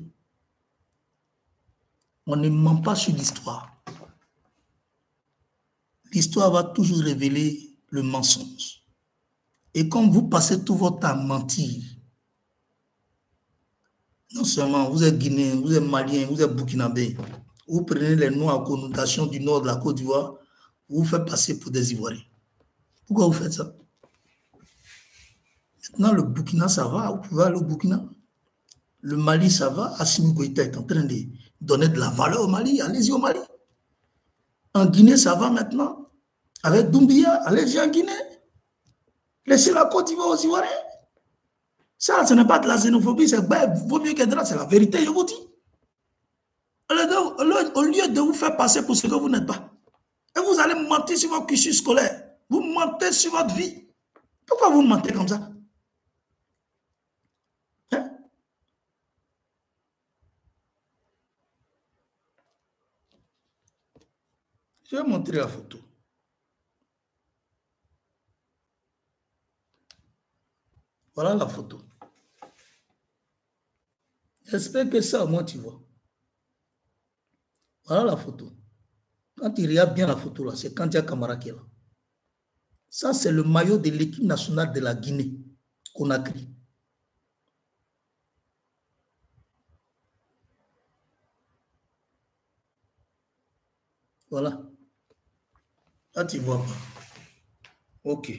On ne ment pas sur l'histoire. L'histoire va toujours révéler le mensonge. Et comme vous passez tout votre temps à mentir, non seulement vous êtes Guinéen, vous êtes Malien, vous êtes Burkinabé, vous prenez les noms à connotation du nord de la Côte d'Ivoire, vous faites passer pour des Ivoiriens. Pourquoi vous faites ça? Maintenant, le Burkina, ça va, vous pouvez aller au Burkina. Le Mali, ça va. Assimi Goïta est en train de donner de la valeur au Mali. Allez-y au Mali. En Guinée, ça va maintenant. Avec Doumbia, allez-y en Guinée. Laissez la Côte d'Ivoire aux Ivoiriens. Ça, ce n'est pas de la xénophobie, c'est vaut mieux qu'être là, c'est la vérité, je vous dis. Au lieu de vous faire passer pour ce que vous n'êtes pas, et vous allez mentir sur votre cursus scolaire, vous mentez sur votre vie. Pourquoi vous mentez comme ça? Hein? Je vais montrer la photo. Voilà la photo. J'espère que ça, au moins, tu vois. Voilà la photo. Quand tu regardes bien la photo, là, c'est Kandia Camara qui est là. Ça, c'est le maillot de l'équipe nationale de la Guinée, Conakry. Voilà. Là, tu vois pas. OK.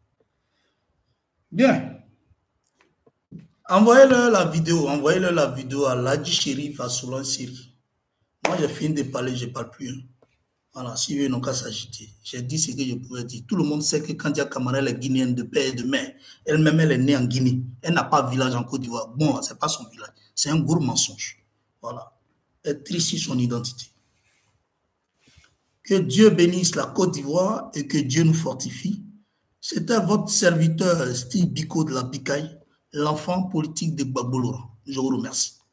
Bien. Envoyez-leur la vidéo à Ladji Chérif, à Solan Siri. Moi, j'ai fini de parler, je ne parle plus. Hein. Voilà, si eux n'ont qu'à s'agiter. J'ai dit ce que je pouvais dire. Tout le monde sait que Kandia Camara est guinéenne de père et de mère. Elle-même, elle est née en Guinée. Elle n'a pas de village en Côte d'Ivoire. Bon, ce n'est pas son village. C'est un gros mensonge. Voilà. Elle triche son identité. Que Dieu bénisse la Côte d'Ivoire et que Dieu nous fortifie. C'était votre serviteur Steve Biko de la Bikaï, l'enfant politique de Gbagbo Laurent. Je vous remercie.